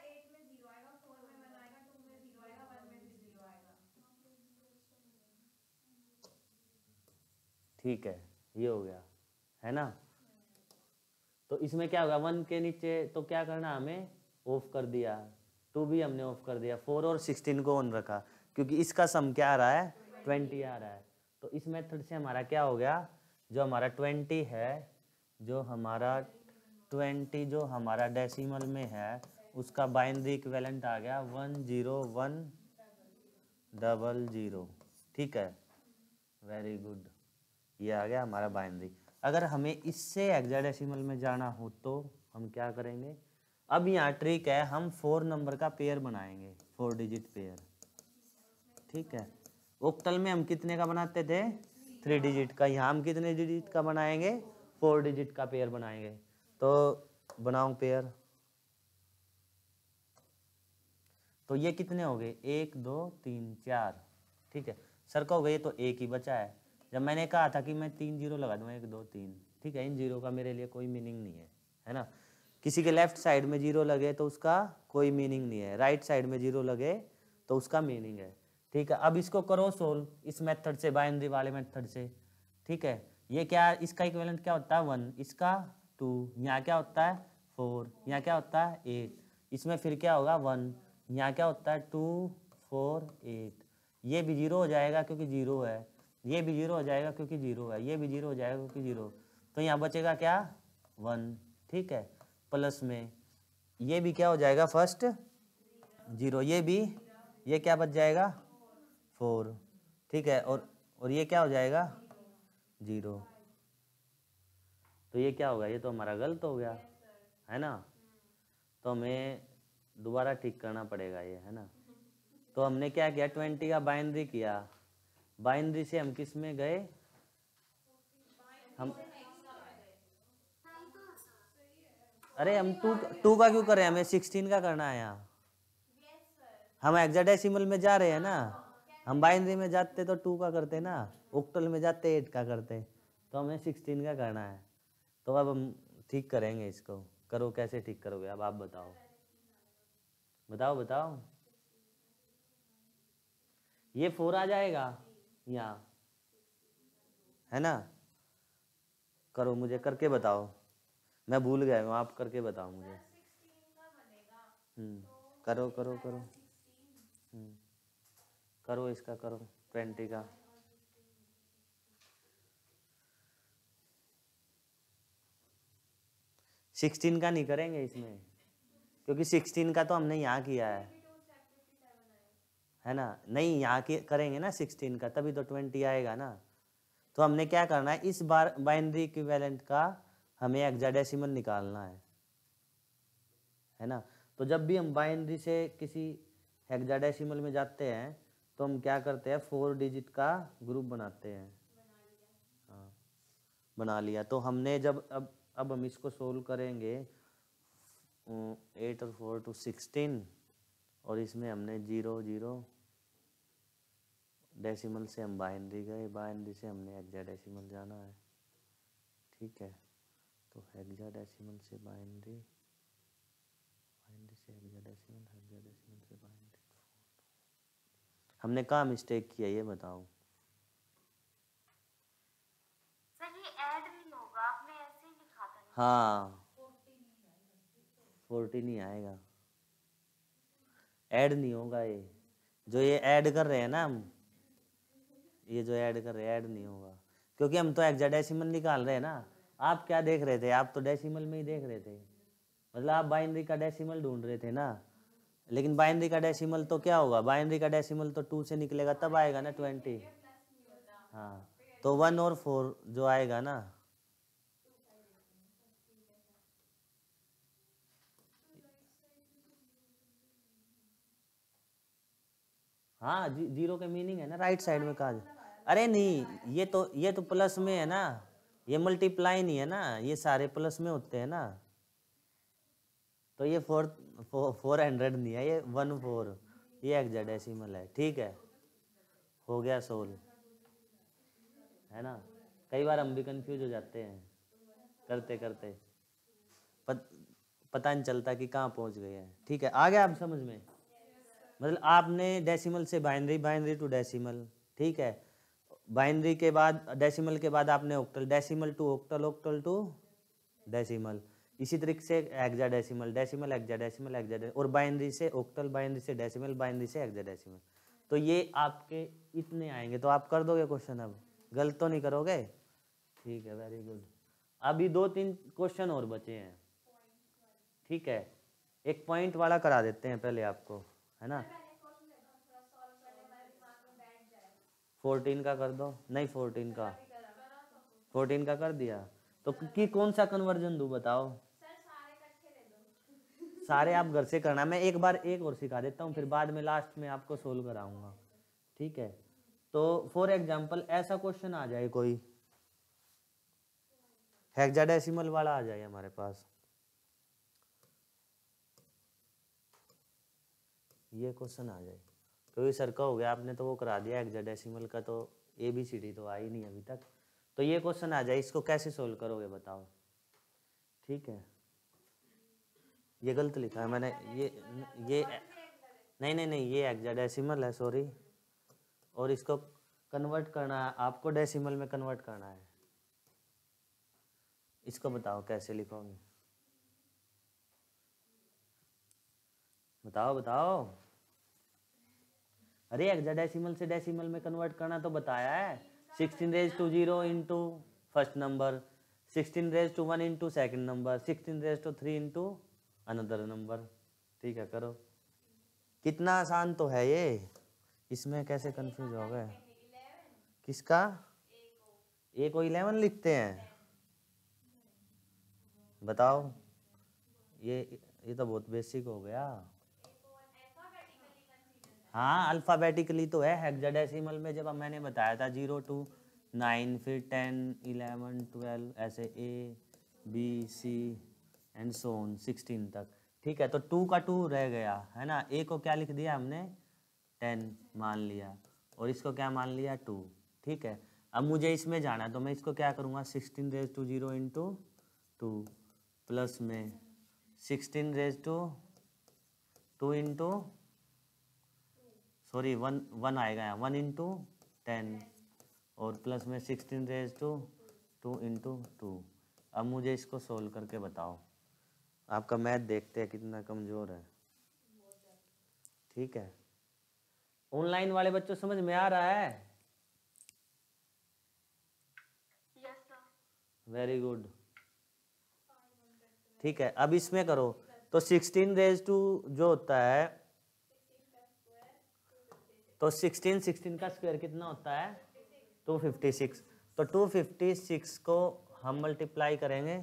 ठीक है, ये हो गया, है ना। तो इसमें क्या होगा, वन के नीचे तो क्या करना, हमें ऑफ कर दिया, टू भी हमने ऑफ कर दिया, फोर और सिक्सटीन को ऑन रखा, क्योंकि इसका सम क्या आ रहा है, ट्वेंटी आ रहा है। तो इस मेथड से हमारा क्या हो गया, जो हमारा ट्वेंटी है, जो हमारा ट्वेंटी जो हमारा डेसिमल में है, उसका बाइनरी इक्विवेलेंट आ गया one zero one double zero, ठीक है, वेरी गुड, ये आ गया हमारा बाइनरी। अगर हमें इससे हेक्साडेसिमल में जाना हो तो हम क्या करेंगे, अब यहाँ ट्रिक है, हम फोर नंबर का पेयर बनाएंगे, फोर डिजिट पेयर, ठीक है। ओक्टल में हम कितने का बनाते थे, थ्री डिजिट का, यहाँ हम कितने डिजिट का बनाएंगे, फोर डिजिट का पेयर बनाएंगे। तो बनाओ पेयर, तो ये कितने हो गए, एक दो तीन चार, ठीक है। सर का हो गए तो एक ही बचा है, जब मैंने कहा था कि मैं तीन जीरो लगा दूंगा, एक दो तीन, ठीक है। इन जीरो का मेरे लिए कोई मीनिंग नहीं है, है ना। किसी के लेफ्ट साइड में जीरो लगे तो उसका कोई मीनिंग नहीं है, राइट साइड में जीरो लगे तो उसका मीनिंग है, ठीक है। अब इसको करो सोल्व इस मेथड से, बाइनरी वाले मेथड से, ठीक है। ये क्या, इसका इक्विवेलेंट क्या होता है, वन, इसका टू, यहाँ क्या होता है फोर, यहाँ क्या होता है एट, इसमें फिर क्या होगा वन, यहाँ क्या होता है टू फोर एट, ये भी जीरो हो जाएगा क्योंकि जीरो है, ये भी जीरो हो जाएगा क्योंकि जीरो है, ये भी जीरो हो जाएगा क्योंकि जीरो, तो यहाँ बचेगा क्या वन, ठीक है। प्लस में ये भी क्या हो जाएगा, फर्स्ट जीरो, ये भी, ये क्या बच जाएगा फोर, ठीक है। और और ये क्या हो जाएगा जीरो, तो ये क्या होगा, ये तो हमारा गलत हो गया, है ना। तो हमें दोबारा ठीक करना पड़ेगा ये, है ना। तो हमने क्या किया, ट्वेंटी का बाइनरी किया, बाइनरी से हम किस में गए, हम अरे हम टू टू का क्यों कर रहे हैं, हमें सिक्सटीन का करना है यहाँ। हम हेक्साडेसिमल में जा रहे हैं ना, हम बाइनरी में जाते तो टू का करते ना, ऑक्टल में जाते एट का करते, तो हमें सिक्सटीन का करना है। तो अब हम ठीक करेंगे इसको। करो, कैसे ठीक करोगे अब आप बताओ बताओ बताओ। ये फोर आ जाएगा यहाँ, है ना। करो, मुझे करके बताओ, मैं भूल गया हूँ, आप करके बताओ मुझे। हम्म करो करो करो। हम्म करो इसका, करो ट्वेंटी का। सिक्सटीन का नहीं करेंगे इसमें, क्योंकि सिक्सटीन का तो हमने यहाँ किया है है ना। नहीं, यहाँ के करेंगे ना सिक्सटीन का, तभी तो ट्वेंटी आएगा ना। तो हमने क्या करना है, इस बार बाइनरी इक्विवेलेंट का हमें हेक्साडेसिमल निकालना है है ना। तो जब भी हम बाइनरी से किसी हेक्साडेसिमल में जाते हैं तो हम क्या करते हैं, फोर डिजिट का ग्रुप बनाते हैं। हाँ, बना लिया। तो हमने जब अब अब हम इसको सोल्व करेंगे, एट और फोर टू सिक्सटीन, और इसमें हमने जीरो जीरो डेसिमल से हम बाइनरी गए, बाइनरी से हमने हेक्साडेसिमल जाना है, ठीक है। तो हेक्साडेसिमल से बाइनरी, बाइनरी से हेक्साडेसिमल, हेक्साडेसिमल से बाइनरी। हमने कहाँ मिस्टेक किया ये बताओ। सर ये ऐड नहीं होगा, आपने ऐसे ही लिखा था। हाँ, फोर्टी नहीं आएगा, ऐड नहीं होगा। ये जो ये ऐड कर रहे हैं ना हम, ये जो ऐड कर रहे हैं ऐड नहीं होगा, क्योंकि हम तो हेक्साडेसिमल निकाल रहे हैं ना। आप क्या देख रहे थे, आप तो डेसिमल में ही देख रहे थे, मतलब आप बाइनरी का डेसिमल ढूंढ रहे थे ना। लेकिन बाइनरी का डेसिमल तो क्या होगा, बाइनरी का डेसिमल तो टू से निकलेगा तब आएगा ना ट्वेंटी। हाँ, तो वन और फोर जो आएगा ना, हाँ जी, जीरो के मीनिंग है ना राइट साइड में कहा। अरे नहीं, ये तो ये तो प्लस में है ना, ये मल्टीप्लाई नहीं है ना, ये सारे प्लस में होते हैं ना। तो ये फोर फोर हंड्रेड नहीं है, ये वन फोर, ये हेक्साडेसिमल है, ठीक है। हो गया सोल्व, है ना। कई बार हम भी कंफ्यूज हो जाते हैं करते करते, पत, पता नहीं चलता कि कहाँ पहुँच गए हैं, ठीक है। आ गया आप समझ में, मतलब आपने डेसिमल से बाइनरी, बाइनरी टू डेसिमल, ठीक है। बाइनरी के बाद, डेसिमल के बाद आपने octal, decimal to octal, octal to decimal, इसी तरीके से हेक्साडेसिमल, डेसिमल हेक्साडेसिमल हेक्साडेसिमल, और बाइनरी से ऑक्टल, बाइनरी से डेसिमल, बाइनरी से हेक्साडेसिमल। तो ये आपके इतने आएंगे। तो आप कर दोगे क्वेश्चन, अब गलत तो नहीं करोगे, ठीक है, वेरी गुड। अभी दो तीन क्वेश्चन और बचे हैं, ठीक है। एक पॉइंट वाला करा देते हैं पहले आपको, है ना। फोर्टीन का कर दो, नहीं फोर्टीन का, फोर्टीन का कर दिया। तो कि कौन सा कन्वर्जन दूं बताओ। सारे आप घर से करना, मैं एक बार एक और सिखा देता हूँ, फिर बाद में लास्ट में आपको सोल्व कराऊंगा, ठीक है। तो फॉर एग्जांपल ऐसा क्वेश्चन आ जाए कोई, हेक्साडेसिमल वाला आ जाए हमारे पास, ये क्वेश्चन आ जाए, क्योंकि सर का हो गया, आपने तो वो करा दिया हेक्साडेसिमल का, तो ए बी सी डी तो आई नहीं अभी तक। तो ये क्वेश्चन आ जाए, इसको कैसे सोल्व करोगे बताओ, ठीक है। ये गलत लिखा है मैंने, ये ये नहीं नहीं नहीं, ये हेक्साडेसिमल है, सॉरी। और इसको कन्वर्ट करना है आपको, डेसिमल में कन्वर्ट करना है। इसको बताओ कैसे लिखोगे, बताओ बताओ। अरे हेक्साडेसिमल से डेसिमल में कन्वर्ट करना तो बताया है, sixteen raise to zero into first number, sixteen raise to one into second number, sixteen raise to three into another number, ठीक है। करो, कितना आसान तो है ये, इसमें कैसे कंफ्यूज हो गए। किसका, ए को इलेवन लिखते हैं, बताओ। ये ये तो बहुत बेसिक हो गया। हाँ, अल्फ़ाबेटिकली तो है, हेक्साडेसिमल में जब मैंने बताया था जीरो टू नाइन, फिर टेन, इलेवन, ट्वेल्व, ऐसे A B C and so on sixteen तक। ठीक है, तो टू का टू रह गया है ना, ए को क्या लिख दिया हमने टेन मान लिया और इसको क्या मान लिया टू। ठीक है, अब मुझे इसमें जाना है तो मैं इसको क्या करूँगा sixteen raise to zero into two plus में sixteen raise to two into sorry one one आएगा यहाँ वन इंटू टेन और प्लस में sixteen raise to two into two. अब मुझे इसको सोल्व करके बताओ, आपका मैथ देखते हैं कितना कमज़ोर है। ठीक है, ऑनलाइन वाले बच्चों समझ में आ रहा है? Yes sir. Very good. ठीक है, अब इसमें करो तो सिक्सटीन रेज टू जो होता है तो सिक्सटीन सिक्सटीन का स्क्वायर कितना होता है टू फिफ्टी सिक्स। तो टू फिफ्टी सिक्स को हम मल्टीप्लाई करेंगे।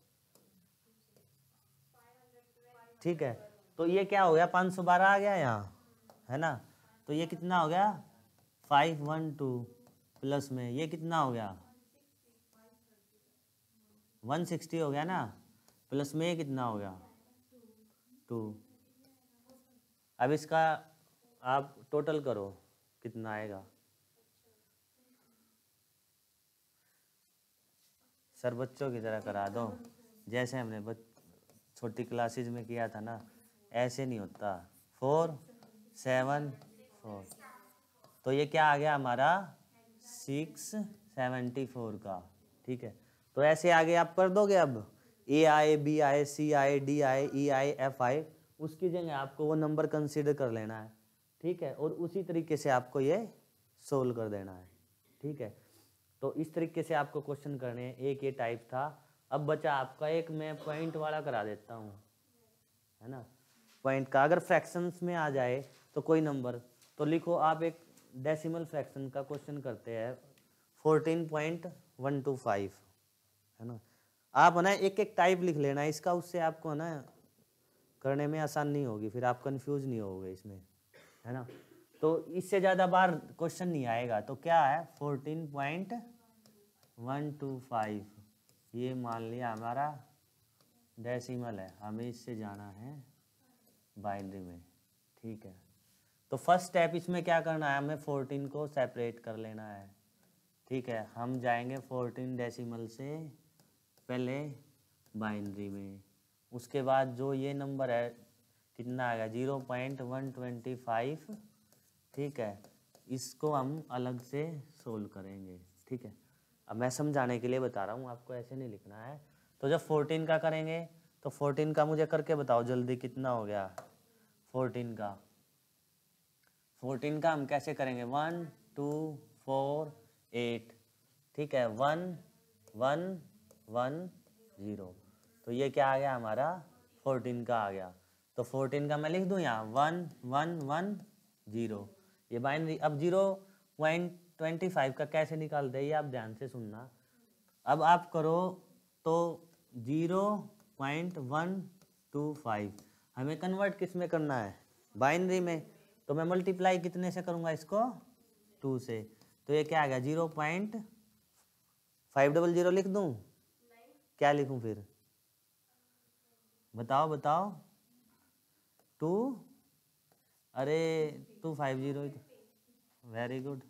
ठीक है, तो ये क्या हो गया पाँच सौ बारह आ गया यहाँ है ना, तो ये कितना हो गया फाइव वन टू प्लस में ये कितना हो गया वन सिक्सटी हो गया ना, प्लस में ये कितना हो गया टू। अब इसका आप टोटल करो कितना आएगा। सर बच्चों की तरह करा दो जैसे हमने बच छोटी क्लासेज में किया था ना, ऐसे नहीं होता। फोर सेवन फोर तो ये क्या आ गया हमारा सिक्स सेवेंटी फोर का। ठीक है, तो ऐसे आगे आप कर दोगे। अब ए आए बी आए सी आए डी आए ई आए एफ आए उसकी जगह आपको वो नंबर कंसीडर कर लेना है। ठीक है, और उसी तरीके से आपको ये सोल्व कर देना है। ठीक है, तो इस तरीके से आपको क्वेश्चन करने हैं। एक ये टाइप था। अब बचा आपका एक मैं पॉइंट वाला करा देता हूँ है ना, पॉइंट का। अगर फ्रैक्शंस में आ जाए तो कोई नंबर तो लिखो आप। एक डेसिमल फ्रैक्शन का क्वेश्चन करते हैं fourteen point one two five है ना। आप है ना एक एक टाइप लिख लेना इसका, उससे आपको है ना करने में आसान नहीं होगी, फिर आप कंफ्यूज नहीं होगे इसमें है ना। तो इससे ज़्यादा बार क्वेश्चन नहीं आएगा। तो क्या है fourteen point one two five ये मान लिया हमारा डेसिमल है, हमें इससे जाना है बाइनरी में। ठीक है, तो फर्स्ट स्टेप इसमें क्या करना है, हमें फोर्टीन को सेपरेट कर लेना है। ठीक है, हम जाएंगे फोर्टीन डेसिमल से पहले बाइनरी में, उसके बाद जो ये नंबर है कितना आएगा zero point one twenty five. ठीक है, इसको हम अलग से सोल्व करेंगे। ठीक है, अब मैं समझाने के लिए बता रहा हूँ, आपको ऐसे नहीं लिखना है। तो जब फोर्टीन का करेंगे तो फोर्टीन का मुझे करके बताओ जल्दी कितना हो गया फोर्टीन का। फोर्टीन का हम कैसे करेंगे वन टू फोर एट। ठीक है, वन वन वन ज़ीरो। तो ये क्या आ गया हमारा फोर्टीन का आ गया। तो फोर्टीन का मैं लिख दूँ यहाँ वन वन वन ज़ीरो ये बाइनरी। अब जीरो पॉइंट ट्वेंटी फाइव का कैसे निकालते हैं ये आप ध्यान से सुनना। अब आप करो तो zero point one two five हमें कन्वर्ट किस में करना है बाइनरी में। तो मैं मल्टीप्लाई कितने से करूँगा इसको टू से। तो ये क्या आ गया zero point five double zero लिख दूँ क्या लिखूँ फिर बताओ बताओ टू अरे two five zero very good.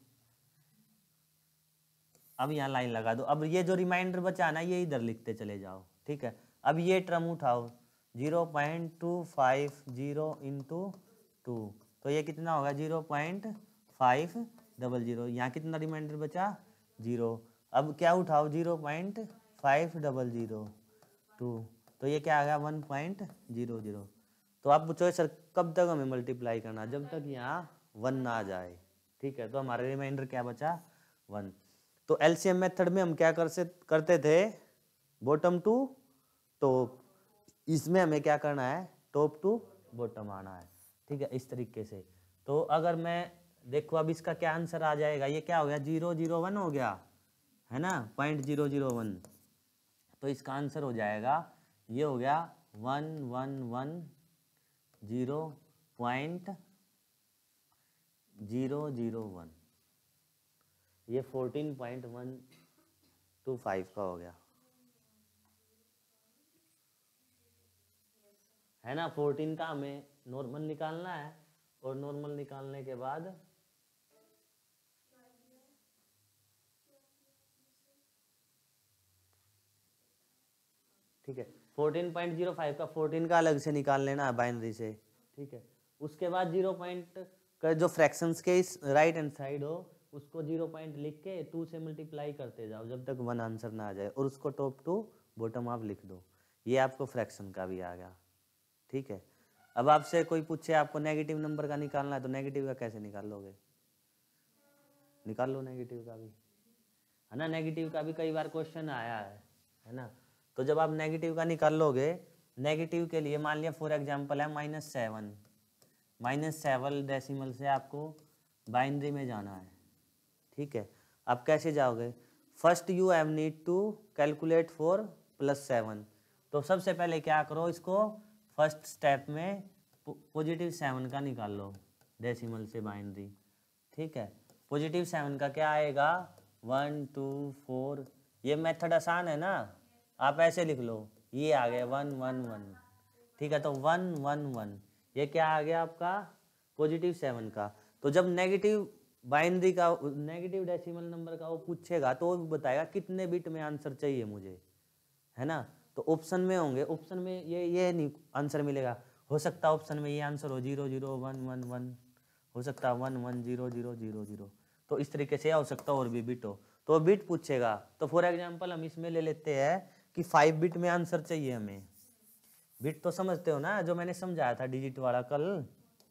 अब यहाँ लाइन लगा दो। अब ये जो रिमाइंडर बचा ना ये इधर लिखते चले जाओ। ठीक है, अब ये टर्म उठाओ zero point two five zero into two तो ये कितना होगा zero point five double zero. यहाँ कितना रिमाइंडर बचा जीरो। अब क्या उठाओ zero point five double zero two तो ये क्या आ गया वन पॉइंट जीरो जीरो। तो आप पूछो सर कब तक हमें मल्टीप्लाई करना, जब तक यहाँ वन ना आ जाए। ठीक है, तो हमारा रिमाइंडर क्या बचा वन। तो एलसीएम मेथड में हम क्या कर से करते थे बॉटम टू टॉप, इसमें हमें क्या करना है टॉप टू बॉटम आना है। ठीक है, इस तरीके से। तो अगर मैं देखो अब इसका क्या आंसर आ जाएगा, ये क्या हो गया जीरो जीरो वन हो गया है ना पॉइंट जीरो जीरो वन। तो इसका आंसर हो जाएगा ये हो गया one one one zero point zero zero one. ये fourteen point one two five का हो गया। है ना। फोर्टीन का हमें नॉर्मल निकालना है और नॉर्मल निकालने के बाद ठीक है, फोर्टीन पॉइंट जीरो फाइव का फोर्टीन का अलग से निकाल लेना है बाइनरी से, ठीक है। उसके बाद जीरो पॉइंट का जो फ्रैक्शंस के इस राइट हैंड साइड हो उसको जीरो पॉइंट लिख के टू से मल्टीप्लाई करते जाओ जब तक वन आंसर ना आ जाए, और उसको टॉप टू बॉटम आप लिख दो। ये आपको फ्रैक्शन का भी आ गया, ठीक है। अब आपसे कोई पूछे आपको नेगेटिव नंबर का निकालना है तो नेगेटिव का कैसे निकाल लोगे? निकाल लो नेगेटिव का भी, है ना। नेगेटिव का भी कई बार क्वेश्चन आया है, है ना। तो जब आप नेगेटिव का निकाल लोगे, नेगेटिव के लिए मान लिया फॉर एग्जांपल है minus seven, minus seven decimal से आपको बाइनरी में जाना है, ठीक है। आप कैसे जाओगे? First you have need to calculate for plus seven. तो सबसे पहले क्या करो, इसको फर्स्ट स्टेप में पॉजिटिव सेवन का निकाल लो डेसिमल से बाइनरी, ठीक है। पॉजिटिव सेवन का क्या आएगा? One two four. ये मेथड आसान है ना, आप ऐसे लिख लो, ये आ गया वन वन वन, ठीक है। तो वन वन वन ये क्या आ गया आपका? पॉजिटिव सेवन का। तो जब नेगेटिव बाइनरी का नेगेटिव डेसिमल नंबर का वो पूछेगा तो वो बताएगा कितने बिट में आंसर चाहिए मुझे, है ना। तो ऑप्शन में होंगे, ऑप्शन में ये ये नहीं आंसर मिलेगा, हो सकता है ऑप्शन में ये आंसर हो zero zero one one one, हो सकता है one one zero zero zero zero. तो इस तरीके से हो सकता है और भी बिट हो, तो बिट पूछेगा। तो फॉर एग्जांपल हम इसमें ले लेते हैं कि फाइव बिट में आंसर चाहिए हमें। बिट तो समझते हो ना, जो मैंने समझाया था डिजिट वाला कल,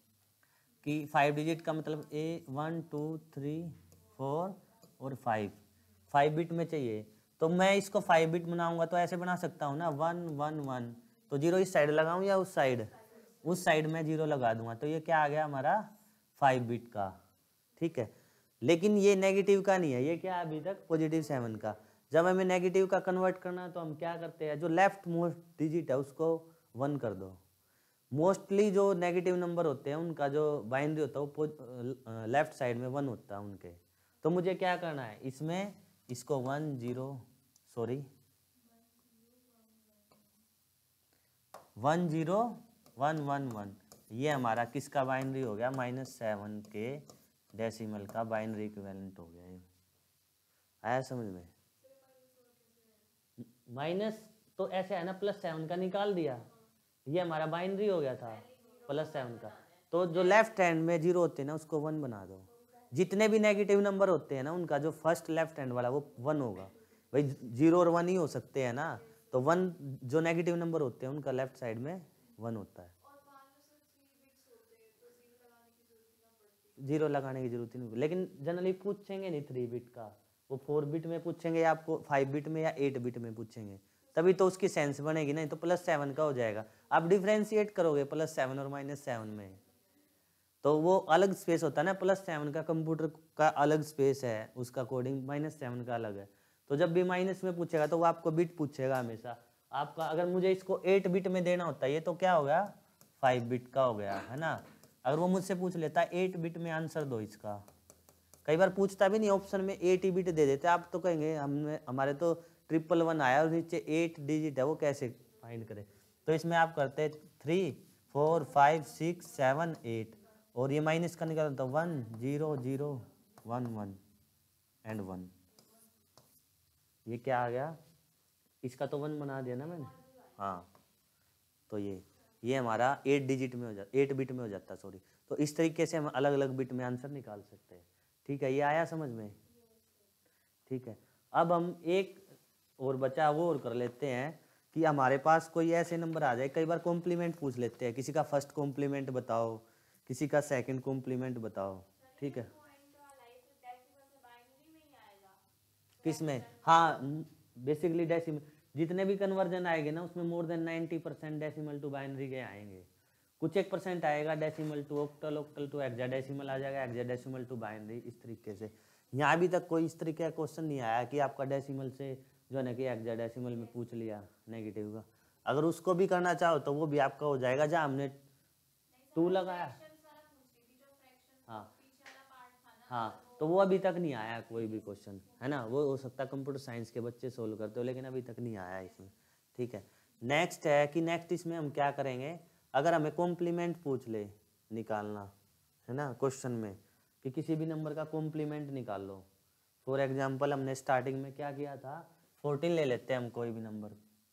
कि फाइव डिजिट का मतलब A one two three four और फाइव, फाइव बिट में चाहिए। तो मैं इसको फाइव बिट बनाऊंगा तो ऐसे बना सकता हूँ ना, वन वन वन। तो जीरो इस साइड लगाऊं या उस साइड? उस साइड में जीरो लगा दूंगा, तो ये क्या आ गया हमारा? फाइव बिट का, ठीक है। लेकिन ये नेगेटिव का नहीं है, ये क्या अभी तक पॉजिटिव सेवन का। जब हमें नेगेटिव का कन्वर्ट करना है तो हम क्या करते हैं, जो लेफ्ट मोस्ट डिजिट है उसको वन कर दो। मोस्टली जो नेगेटिव नंबर होते हैं उनका जो बाइनरी होता है वो लेफ्ट साइड में वन होता है उनके। तो मुझे क्या करना है इसमें, इसको one zero sorry one zero one one one, ये हमारा किसका बाइनरी हो गया? माइनस सेवन के डेसिमल का बाइनरी इक्विवेलेंट हो गया। ये आया समझ में? माइनस तो ऐसे है ना, प्लस सेवन का निकाल दिया, ये हमारा बाइनरी हो गया था प्लस सेवन का। तो जो लेफ्ट हैंड में जीरो होते हैं ना उसको वन बना दो। जितने भी नेगेटिव नंबर होते हैं ना उनका जो फर्स्ट लेफ्ट हैंड वाला वो वन होगा। भाई जीरो और वन ही हो सकते हैं ना, तो वन जो नेगेटिव नंबर होते हैं उनका लेफ्ट साइड में वन होता है। जीरो लगाने की जरूरत ही नहीं, लेकिन जनरली पूछेंगे नहीं थ्री बिट का, वो फोर बिट में पूछेंगे या आपको फाइव बिट में या एट बिट में पूछेंगे, तभी तो उसकी सेंस बनेगी। नहीं तो प्लस सेवन का हो जाएगा। आप डिफ्रेंशिएट करोगे प्लस सेवन और माइनस सेवन में, तो वो अलग स्पेस होता है ना, प्लस सेवन का कंप्यूटर का अलग स्पेस है, उसका कोडिंग माइनस सेवन का अलग है। तो जब भी माइनस में पूछेगा तो वो आपको बिट पूछेगा हमेशा आपका। अगर मुझे इसको एट बिट में देना होता है ये तो क्या हो गया? फाइव बिट का हो गया, है ना। अगर वो मुझसे पूछ लेता है एट बिट में आंसर दो इसका, कई बार पूछता भी नहीं, ऑप्शन में एट ही बिट दे देते। आप तो कहेंगे हमने हमारे तो ट्रिपल वन आया और नीचे एट डिजिट है, वो कैसे फाइंड करें? तो इसमें आप करते three four five six seven eight, और ये माइनस का निकालता तो one zero zero one one and one. ये क्या आ गया? इसका तो वन बना दिया ना मैंने, हाँ। तो ये ये हमारा एट डिजिट में हो जाता, एट बिट में हो जाता सॉरी। तो इस तरीके से हम अलग अलग बिट में आंसर निकाल सकते हैं, ठीक है। ये आया समझ में? ठीक है। अब हम एक और बचा वो और कर लेते हैं कि हमारे पास कोई ऐसे नंबर आ जाए, कई बार कॉम्प्लीमेंट पूछ लेते हैं, किसी का फर्स्ट कॉम्प्लीमेंट बताओ, किसी का सेकंड कॉम्प्लीमेंट बताओ, ठीक है। किसमें? हाँ बेसिकली डेसिमल, जितने भी कन्वर्जन आएंगे ना उसमें more than ninety percent decimal to binary के आएंगे। कुछ एक परसेंट आएगा decimal to octal, octal to hexadecimal आ जाएगा, हेक्साडेसिमल टू बाइनरी, इस तरीके से। यहाँ अभी तक कोई इस तरीके का क्वेश्चन नहीं आया कि आपका डेसिमल से जो है कि हेक्साडेसिमल में पूछ लिया नेगेटिव का। अगर उसको भी करना चाहो तो वो भी आपका हो जाएगा जहाँ हमने टू लगाया। हाँ हाँ, तो वो अभी तक नहीं आया कोई भी क्वेश्चन, है ना। वो हो सकता है कंप्यूटर साइंस के बच्चे सोल्व करते हो, लेकिन अभी तक नहीं आया इसमें, ठीक है। नेक्स्ट है कि नेक्स्ट इसमें हम क्या करेंगे, अगर हमें कॉम्प्लीमेंट पूछ ले निकालना है ना क्वेश्चन में कि किसी भी नंबर का कॉम्प्लीमेंट निकाल लो, फॉर एग्जांपल हमने स्टार्टिंग में क्या किया था, फोर्टीन ले लेते हैं हम कोई भी नंबर,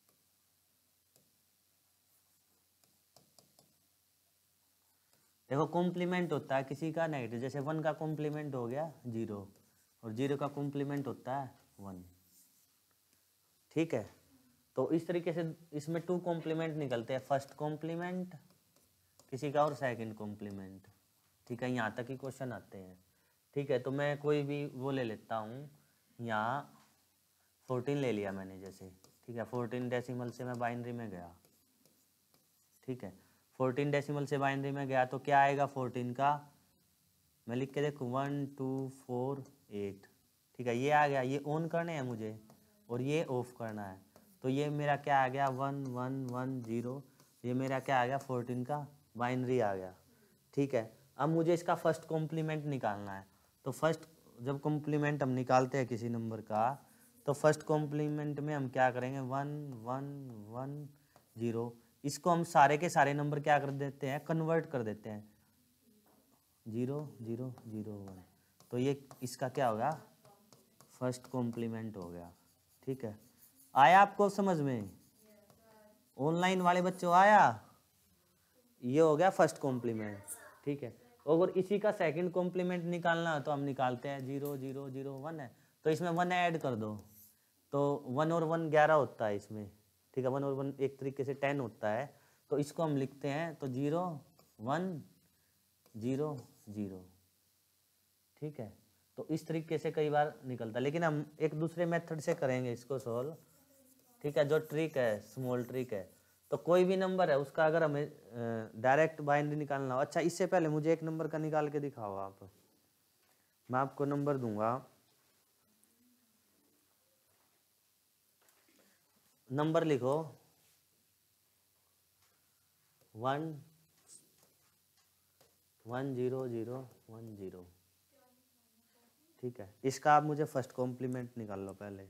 देखो कॉम्प्लीमेंट होता है किसी का नेगेटिव, जैसे वन का कॉम्प्लीमेंट हो गया जीरो और जीरो का कॉम्प्लीमेंट होता है वन, ठीक है। तो इस तरीके से इसमें टू कॉम्प्लीमेंट निकलते हैं, फर्स्ट कॉम्प्लीमेंट किसी का और सेकंड कॉम्प्लीमेंट, ठीक है। यहाँ तक ही क्वेश्चन आते हैं, ठीक है। तो मैं कोई भी वो ले लेता हूँ, यहाँ फोर्टीन ले लिया मैंने जैसे, ठीक है। फोर्टीन डेसिमल से मैं बाइनरी में गया, ठीक है। फोर्टीन डेसिमल से बाइनरी में गया तो क्या आएगा, फोर्टीन का मैं लिख के देखूँ वन टू फोर एट, ठीक है। ये आ गया, ये ऑन करने हैं मुझे और ये ऑफ करना है, तो ये मेरा क्या आ गया वन वन वन जीरो, ये मेरा क्या आ गया फोर्टीन का बाइनरी आ गया, ठीक है। अब मुझे इसका फर्स्ट कॉम्प्लीमेंट निकालना है, तो फर्स्ट जब कॉम्प्लीमेंट हम निकालते हैं किसी नंबर का, तो फर्स्ट कॉम्प्लीमेंट में हम क्या करेंगे वन वन वन जीरो, इसको हम सारे के सारे नंबर क्या कर देते हैं, कन्वर्ट कर देते हैं, जीरो जीरो जीरो वन, तो ये इसका क्या होगा फर्स्ट कॉम्प्लीमेंट हो गया, ठीक है। आया आपको समझ में, ऑनलाइन वाले बच्चों आया, ये हो गया फर्स्ट कॉम्प्लीमेंट, ठीक है। अगर इसी का सेकंड कॉम्प्लीमेंट निकालना है तो हम निकालते हैं, जीरो जीरो जीरो वन है तो इसमें वन ऐड कर दो, तो वन और वन ग्यारह होता है इसमें, ठीक है। वन और वन एक तरीके से टेन होता है, तो इसको हम लिखते हैं तो जीरो वन जीरो जीरो, ठीक है। तो इस तरीके से कई बार निकलता है, लेकिन हम एक दूसरे मेथड से करेंगे इसको सॉल्व, ठीक है। जो ट्रिक है स्मॉल ट्रिक है, तो कोई भी नंबर है उसका अगर हमें डायरेक्ट बाइनरी निकालना हो, अच्छा इससे पहले मुझे एक नंबर का निकाल के दिखाओ आप, मैं आपको नंबर दूंगा, नंबर लिखो one one zero zero one zero, ठीक है। इसका आप मुझे फर्स्ट कॉम्प्लीमेंट निकाल लो पहले,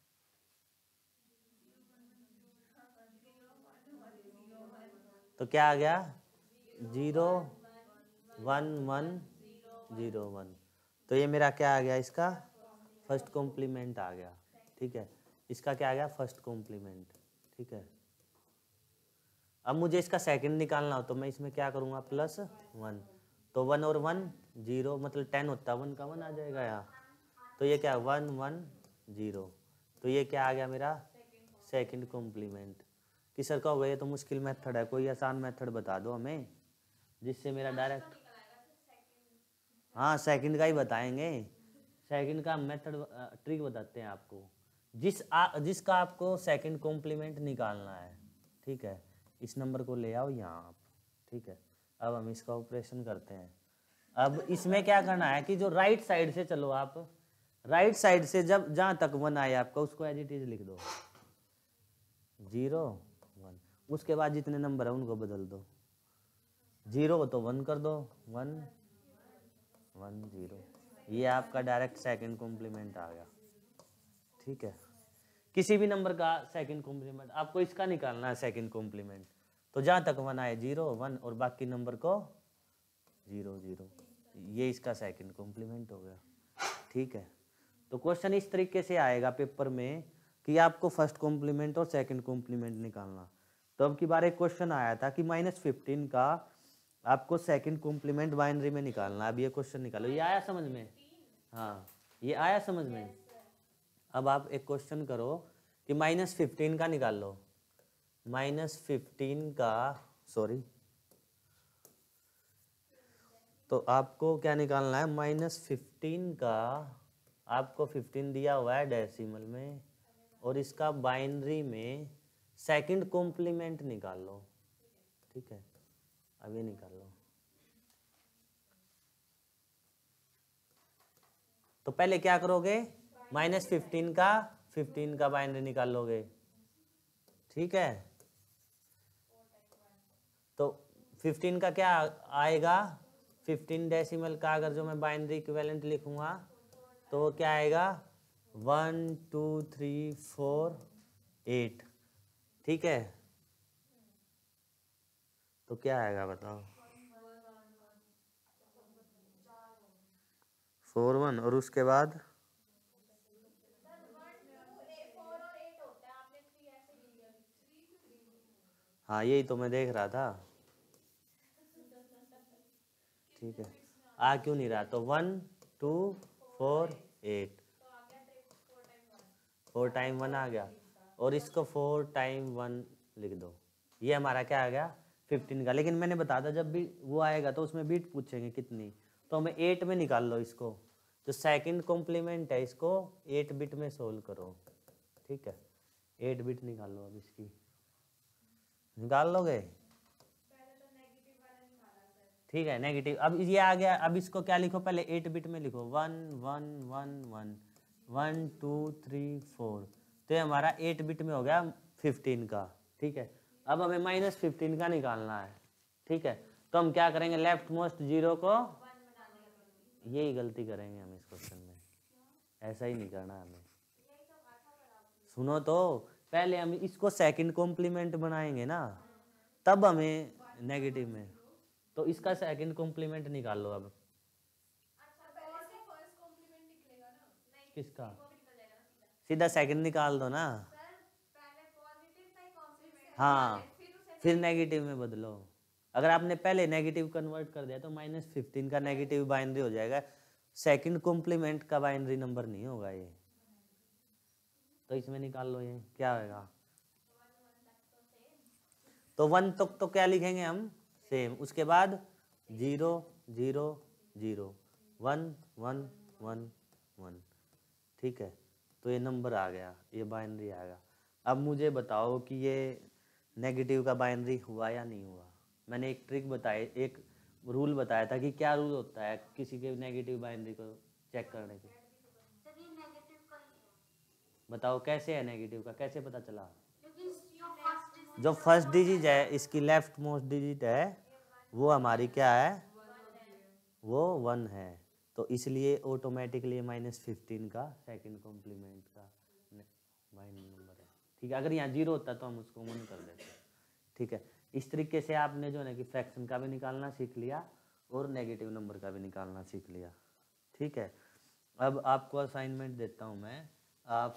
तो क्या आ गया zero one one zero one, तो ये मेरा क्या आ गया, इसका फर्स्ट कॉम्प्लीमेंट आ गया, ठीक है। इसका क्या आ गया फर्स्ट कॉम्प्लीमेंट, ठीक है। अब मुझे इसका सेकंड निकालना हो तो मैं इसमें क्या करूँगा, प्लस वन, तो वन और वन जीरो मतलब टेन होता है, वन का वन आ जाएगा यहाँ, तो ये क्या वन वन जीरो, तो ये क्या आ गया मेरा सेकंड कॉम्प्लीमेंट। कि सर का हो गया ये तो मुश्किल मेथड है, कोई आसान मेथड बता दो हमें जिससे मेरा डायरेक्ट, हाँ सेकंड का ही बताएंगे, सेकंड का मेथड ट्रिक बताते हैं आपको, जिस आ, जिसका आपको सेकंड कॉम्प्लीमेंट निकालना है, ठीक है। इस नंबर को ले आओ यहाँ आप, ठीक है। अब हम इसका ऑपरेशन करते हैं। अब इसमें क्या करना है कि जो राइट साइड से चलो आप, राइट साइड से जब जहाँ तक वन आए आपका उसको एज इट इज लिख दो, जीरो वन, उसके बाद जितने नंबर है उनको बदल दो, जीरो हो तो वन कर दो, वन वन जीरो, ये आपका डायरेक्ट सेकंड कॉम्प्लीमेंट आ गया, ठीक है। किसी भी नंबर का सेकंड कॉम्प्लीमेंट आपको इसका निकालना है सेकंड कॉम्प्लीमेंट, तो जहाँ तक वन आए जीरो वन और बाकी नंबर को जीरो जीरो, ये इसका सेकंड कॉम्प्लीमेंट हो गया, ठीक है। तो क्वेश्चन इस तरीके से आएगा पेपर में कि आपको फर्स्ट कॉम्प्लीमेंट और सेकंड कॉम्प्लीमेंट निकालना। तो अब की बार एक क्वेश्चन आया था कि माइनस फिफ्टीन का आपको सेकंड कॉम्प्लीमेंट बाइनरी में निकालना, अब ये क्वेश्चन निकालो, ये आया समझ में, हाँ ये आया समझ में। अब आप एक क्वेश्चन करो कि माइनस फिफ्टीन का निकाल लो, माइनस फिफ्टीन का सॉरी, तो आपको क्या निकालना है, माइनस फिफ्टीन का आपको फिफ्टीन दिया हुआ है डेसिमल में और इसका बाइनरी में सेकंड कॉम्प्लीमेंट निकाल लो, ठीक है। अब ये निकाल लो, तो पहले क्या करोगे, माइनस फिफ्टीन का फिफ्टीन का बाइनरी निकाल लोगे, ठीक है। तो फिफ्टीन का क्या आएगा, फिफ्टीन डेसिमल का अगर जो मैं बाइनरी इक्विवेलेंट लिखूंगा तो वो क्या आएगा, one two three four eight, ठीक है। तो क्या आएगा बताओ? फोर वन और उसके बाद हाँ यही तो मैं देख रहा था। ठीक है, आ क्यों नहीं रहा? तो one two four eight, four time one आ गया और इसको फोर टाइम वन लिख दो। ये हमारा क्या आ गया? फिफ्टीन का। लेकिन मैंने बताया था जब भी वो आएगा तो उसमें बीट पूछेंगे कितनी, तो हमें एट में निकाल लो इसको। जो सेकंड कॉम्प्लीमेंट है इसको एट बिट में सोल्व करो। ठीक है, एट बिट निकाल लो। अब इसकी निकाल लोगे? ठीक है, नेगेटिव। अब ये आ गया, अब इसको क्या लिखो? पहले एट बिट में लिखो, one one one one one two three four. तो ये हमारा एट बिट में हो गया फिफ्टीन का। ठीक है, अब हमें माइनस फिफ्टीन का निकालना है। ठीक है, तो हम क्या करेंगे? लेफ्ट मोस्ट जीरो को, यही गलती करेंगे हम इस क्वेश्चन में। ऐसा ही नहीं करना हमें। सुनो तो, पहले हम इसको सेकंड कॉम्प्लीमेंट बनाएंगे ना, तब हमें नेगेटिव में। तो इसका सेकंड कॉम्प्लीमेंट निकाल लो अब। किसका? सीधा सेकंड निकाल दो ना। हाँ, फिर नेगेटिव में बदलो। अगर आपने पहले नेगेटिव कन्वर्ट कर दिया तो माइनस फिफ्टीन का नेगेटिव बाइनरी हो जाएगा, सेकंड कॉम्प्लीमेंट का बाइनरी नंबर नहीं होगा ये। तो इसमें निकाल लो, ये क्या होगा? तो वन तक तो, तो क्या लिखेंगे हम? सेम। उसके बाद zero zero zero one one one one. ठीक है, तो ये नंबर आ गया, ये बाइनरी आ गया। अब मुझे बताओ कि ये नेगेटिव का बाइनरी हुआ या नहीं हुआ। मैंने एक ट्रिक बताई, एक रूल बताया था कि क्या रूल होता है किसी के नेगेटिव बाइनरी को चेक करने के। सर ये नेगेटिव का ही है। बताओ कैसे है नेगेटिव का, कैसे पता चला? क्योंकि जो फर्स्ट डिजिट जो फर्स्ट डिजिट है, इसकी लेफ्ट मोस्ट डिजिट है, वो हमारी क्या है? वो वन है। तो इसलिए ऑटोमेटिकली माइनस फिफ्टीन का सेकंड कॉम्प्लीमेंट का बाइनरी नंबर है। ठीक है, अगर यहाँ जीरो होता तो हम उसको वन कर देते। ठीक है, इस तरीके से आपने जो है कि फ्रैक्शन का भी निकालना सीख लिया और नेगेटिव नंबर का भी निकालना सीख लिया। ठीक है, अब आपको असाइनमेंट देता हूँ मैं। आप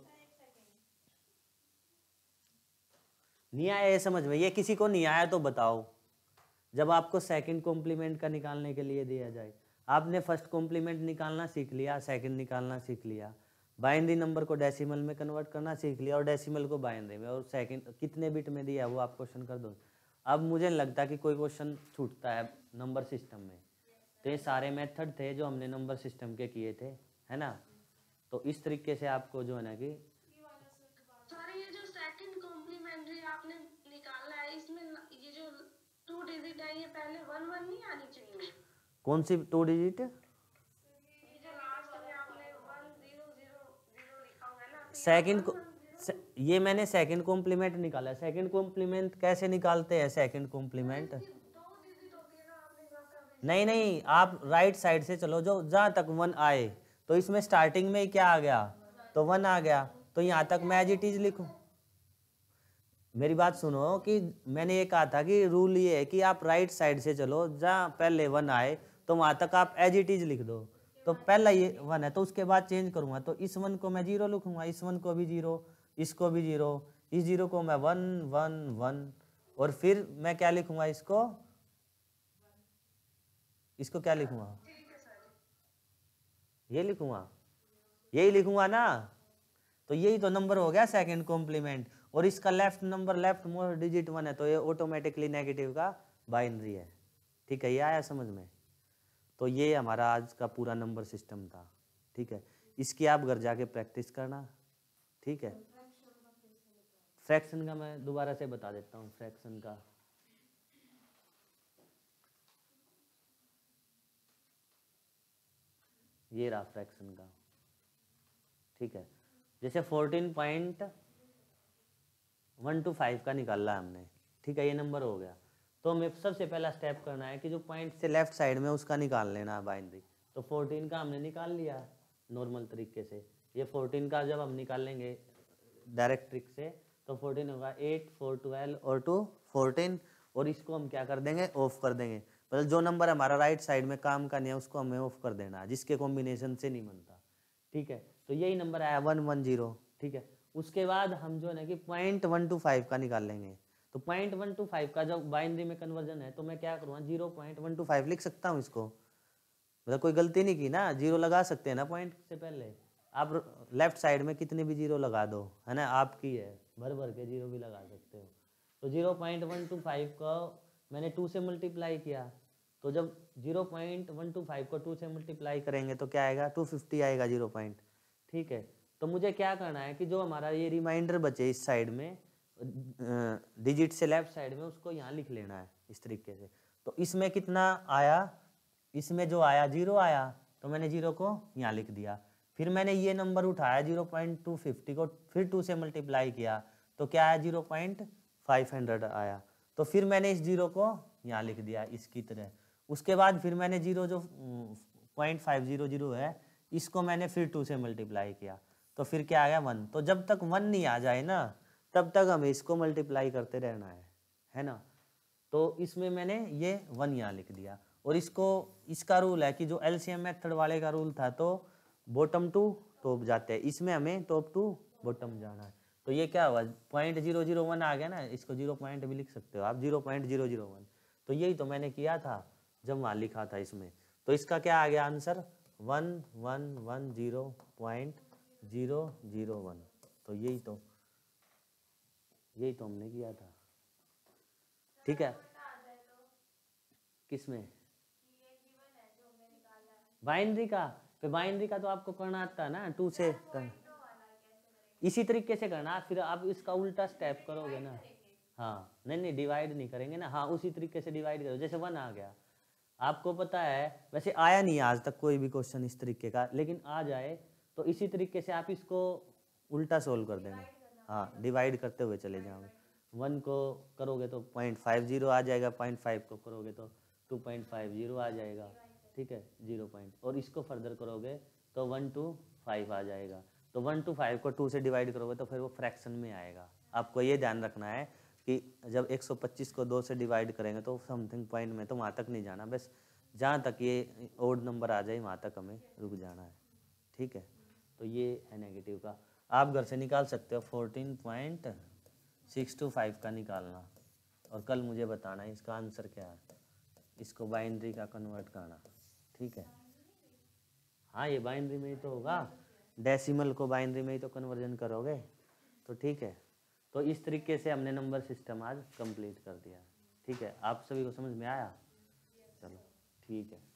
नहीं आया ये समझ में? ये किसी को नहीं आया तो बताओ। जब आपको सेकंड कॉम्प्लीमेंट का निकालने के लिए दिया जाए, आपने फर्स्ट कॉम्प्लीमेंट निकालना सीख लिया, सेकंड निकालना सीख लिया, बाइनरी नंबर को डेसिमल में कन्वर्ट करना सीख लिया और डेसिमल को बाइनरी में, और सेकंड कितने बिट में दिया वो आप क्वेश्चन कर दो। अब मुझे नहीं लगता कि कोई क्वेश्चन छूटता है नंबर सिस्टम में। तो ये सारे मेथड थे जो हमने नंबर सिस्टम के किए थे, है ना? तो इस तरीके से आपको जो है ना कि सर ये जो सेकंड कॉम्प्लीमेंट्री आपने निकाला है, इसमें ये जो टू डिजिट है ये पहले वन वन नहीं आनी चाहिए? कौन सी टू डिजिट? ये जो लास्ट में आपने वन जीरो जीरो जीरो लिखा हुआ है ना, तो ये सेकंड one को one zero- से, ये मैंने सेकंड कॉम्प्लीमेंट निकाला है। सेकंड कॉम्प्लीमेंट कैसे निकालते हैं? सेकंड कॉम्प्लीमेंट दो डिजिट होती है ना, आपने कहा था। नहीं नहीं, आप राइट साइड से चलो, जो जहाँ तक वन आए। तो इसमें स्टार्टिंग में ही क्या आ गया? तो वन आ गया। तो यहाँ तक मैं एज इट इज लिखूं? मेरी बात सुनो कि मैंने ये कहा था कि रूल ये है कि आप राइट साइड से चलो, जहाँ पहले वन आए तो वहाँ तक आप एज इट इज लिख दो। तो पहला ये वन है तो उसके बाद चेंज करूँगा, तो इस वन को मैं जीरो लिखूंगा, इस वन को भी जीरो, इसको भी जीरो, इस जीरो को मैं वन वन वन, और फिर मैं क्या लिखूंगा? इसको इसको क्या लिखूंगा? ये लिखूंगा, यही लिखूंगा ना। तो यही तो नंबर हो गया सेकंड कॉम्प्लीमेंट। और इसका left number, left most digit one है, तो ये ऑटोमेटिकली नेगेटिव का बाइनरी है। ठीक है, ये आया समझ में? तो ये हमारा आज का पूरा नंबर सिस्टम था। ठीक है, इसकी आप घर जाके प्रैक्टिस करना। ठीक है, फ्रैक्शन का मैं दोबारा से बता देता हूँ। फ्रैक्शन का ये रहा फ्रैक्शन का। ठीक है, जैसे fourteen point one two five का निकाला है हमने। ठीक है, ये नंबर हो गया। तो हमें सबसे पहला स्टेप करना है कि जो पॉइंट से लेफ्ट साइड में उसका निकाल लेना है बाइनरी। तो फोर्टीन का हमने निकाल लिया नॉर्मल तरीके से। ये फोर्टीन का जब हम निकाल लेंगे डायरेक्ट ट्रिक से, तो फोर्टीन होगा एट, फोर ट्वेल्व और टू फोर्टीन, और इसको हम क्या कर देंगे, ऑफ कर देंगे। मतलब जो नंबर हमारा राइट साइड में काम का नहीं है उसको हमें ऑफ कर देना है, जिसके कॉम्बिनेशन से नहीं बनता। ठीक है, तो यही नंबर आया वन वन जीरो। ठीक है, उसके बाद हम जो है ना कि पॉइंट वन टू फाइव का निकाल लेंगे। तो पॉइंट वन टू फाइव का जब बाइनरी में कन्वर्जन है तो मैं क्या करूँगा, zero point one two five लिख सकता हूँ इसको। मतलब कोई गलती नहीं की ना, जीरो लगा सकते हैं ना पॉइंट से पहले। आप लेफ्ट साइड में कितने भी जीरो लगा दो, है ना, आपकी है, भर भर के जीरो भी लगा सकते हो। तो zero point one two five को मैंने टू से मल्टीप्लाई किया, तो जब zero point one two five को टू से मल्टीप्लाई करेंगे तो क्या आएगा, टू फिफ्टी आएगा जीरो पॉइंट। ठीक है, तो मुझे क्या करना है कि जो हमारा ये रिमाइंडर बचे इस साइड में, डिजिट से लेफ्ट साइड में, उसको यहाँ लिख लेना है इस तरीके से। तो इसमें कितना आया, इसमें जो आया जीरो आया, तो मैंने जीरो को यहाँ लिख दिया। फिर मैंने ये नंबर उठाया जीरो पॉइंट टू फिफ्टी को, फिर टू से मल्टीप्लाई किया तो क्या आया, जीरो पॉइंट फाइव हंड्रेड आया। तो फिर मैंने इस जीरो को यहाँ लिख दिया इसकी तरह। उसके बाद फिर मैंने जीरो जो पॉइंट फाइव जीरो जीरो है इसको मैंने फिर टू से मल्टीप्लाई किया, तो फिर क्या आ गया, वन। तो जब तक वन नहीं आ जाए ना तब तक हमें इसको मल्टीप्लाई करते रहना है, है ना। तो इसमें मैंने ये वन यहाँ लिख दिया। और इसको, इसका रूल है कि जो एलसीएम मेथड वाले का रूल था तो बॉटम टू टॉप जाते हैं, इसमें हमें टॉप टू बॉटम जाना है। तो ये क्या हुआ, पॉइंट जीरो जीरो वन आ गया ना, इसको जीरो पॉइंट भी लिख सकते हो आप, zero point zero zero one. तो यही तो मैंने किया था जब वहाँ लिखा था इसमें। तो इसका क्या आ गया answer, one one one zero point zero zero one. तो यही तो यही तो हमने किया था। ठीक है, किसमें, बाइनरी का, फिर बाइनरी का तो आपको करना आता है ना, टू से कर। इसी तरीके से करना, फिर आप इसका उल्टा स्टेप करोगे ना। हाँ, नहीं नहीं डिवाइड नहीं करेंगे ना, हाँ उसी तरीके से डिवाइड करो। जैसे वन आ गया, आपको पता है वैसे आया नहीं आज तक कोई भी क्वेश्चन इस तरीके का, लेकिन आ जाए तो इसी तरीके से आप इसको उल्टा सोल्व कर देना। हाँ, डिवाइड करते हुए चले जाओगे। वन को करोगे तो पॉइंट फाइव जीरो आ जाएगा, पॉइंट फाइव को करोगे तो टू पॉइंट फाइव जीरो आ जाएगा। ठीक है, जीरो पॉइंट, और इसको फर्दर करोगे तो वन टू फाइव आ जाएगा। तो वन टू फाइव को टू से डिवाइड करोगे तो फिर वो फ्रैक्शन में आएगा। आपको ये ध्यान रखना है कि जब एक सौ पच्चीस को दो से डिवाइड करेंगे तो समथिंग पॉइंट में तो वहाँ तक नहीं जाना, बस जहाँ तक ये ओड नंबर आ जाए वहाँ तक हमें रुक जाना है। ठीक है, तो ये है नेगेटिव का। आप घर से निकाल सकते हो, fourteen point six two five का निकालना, और कल मुझे बताना इसका आंसर क्या है, इसको बाइनरी का कन्वर्ट करना। ठीक है, हाँ ये बाइनरी में ही तो होगा, डेसिमल को बाइनरी में ही तो कन्वर्जन करोगे। तो ठीक है, तो इस तरीके से हमने नंबर सिस्टम आज कंप्लीट कर दिया। ठीक है, आप सभी को समझ में आया, चलो ठीक है।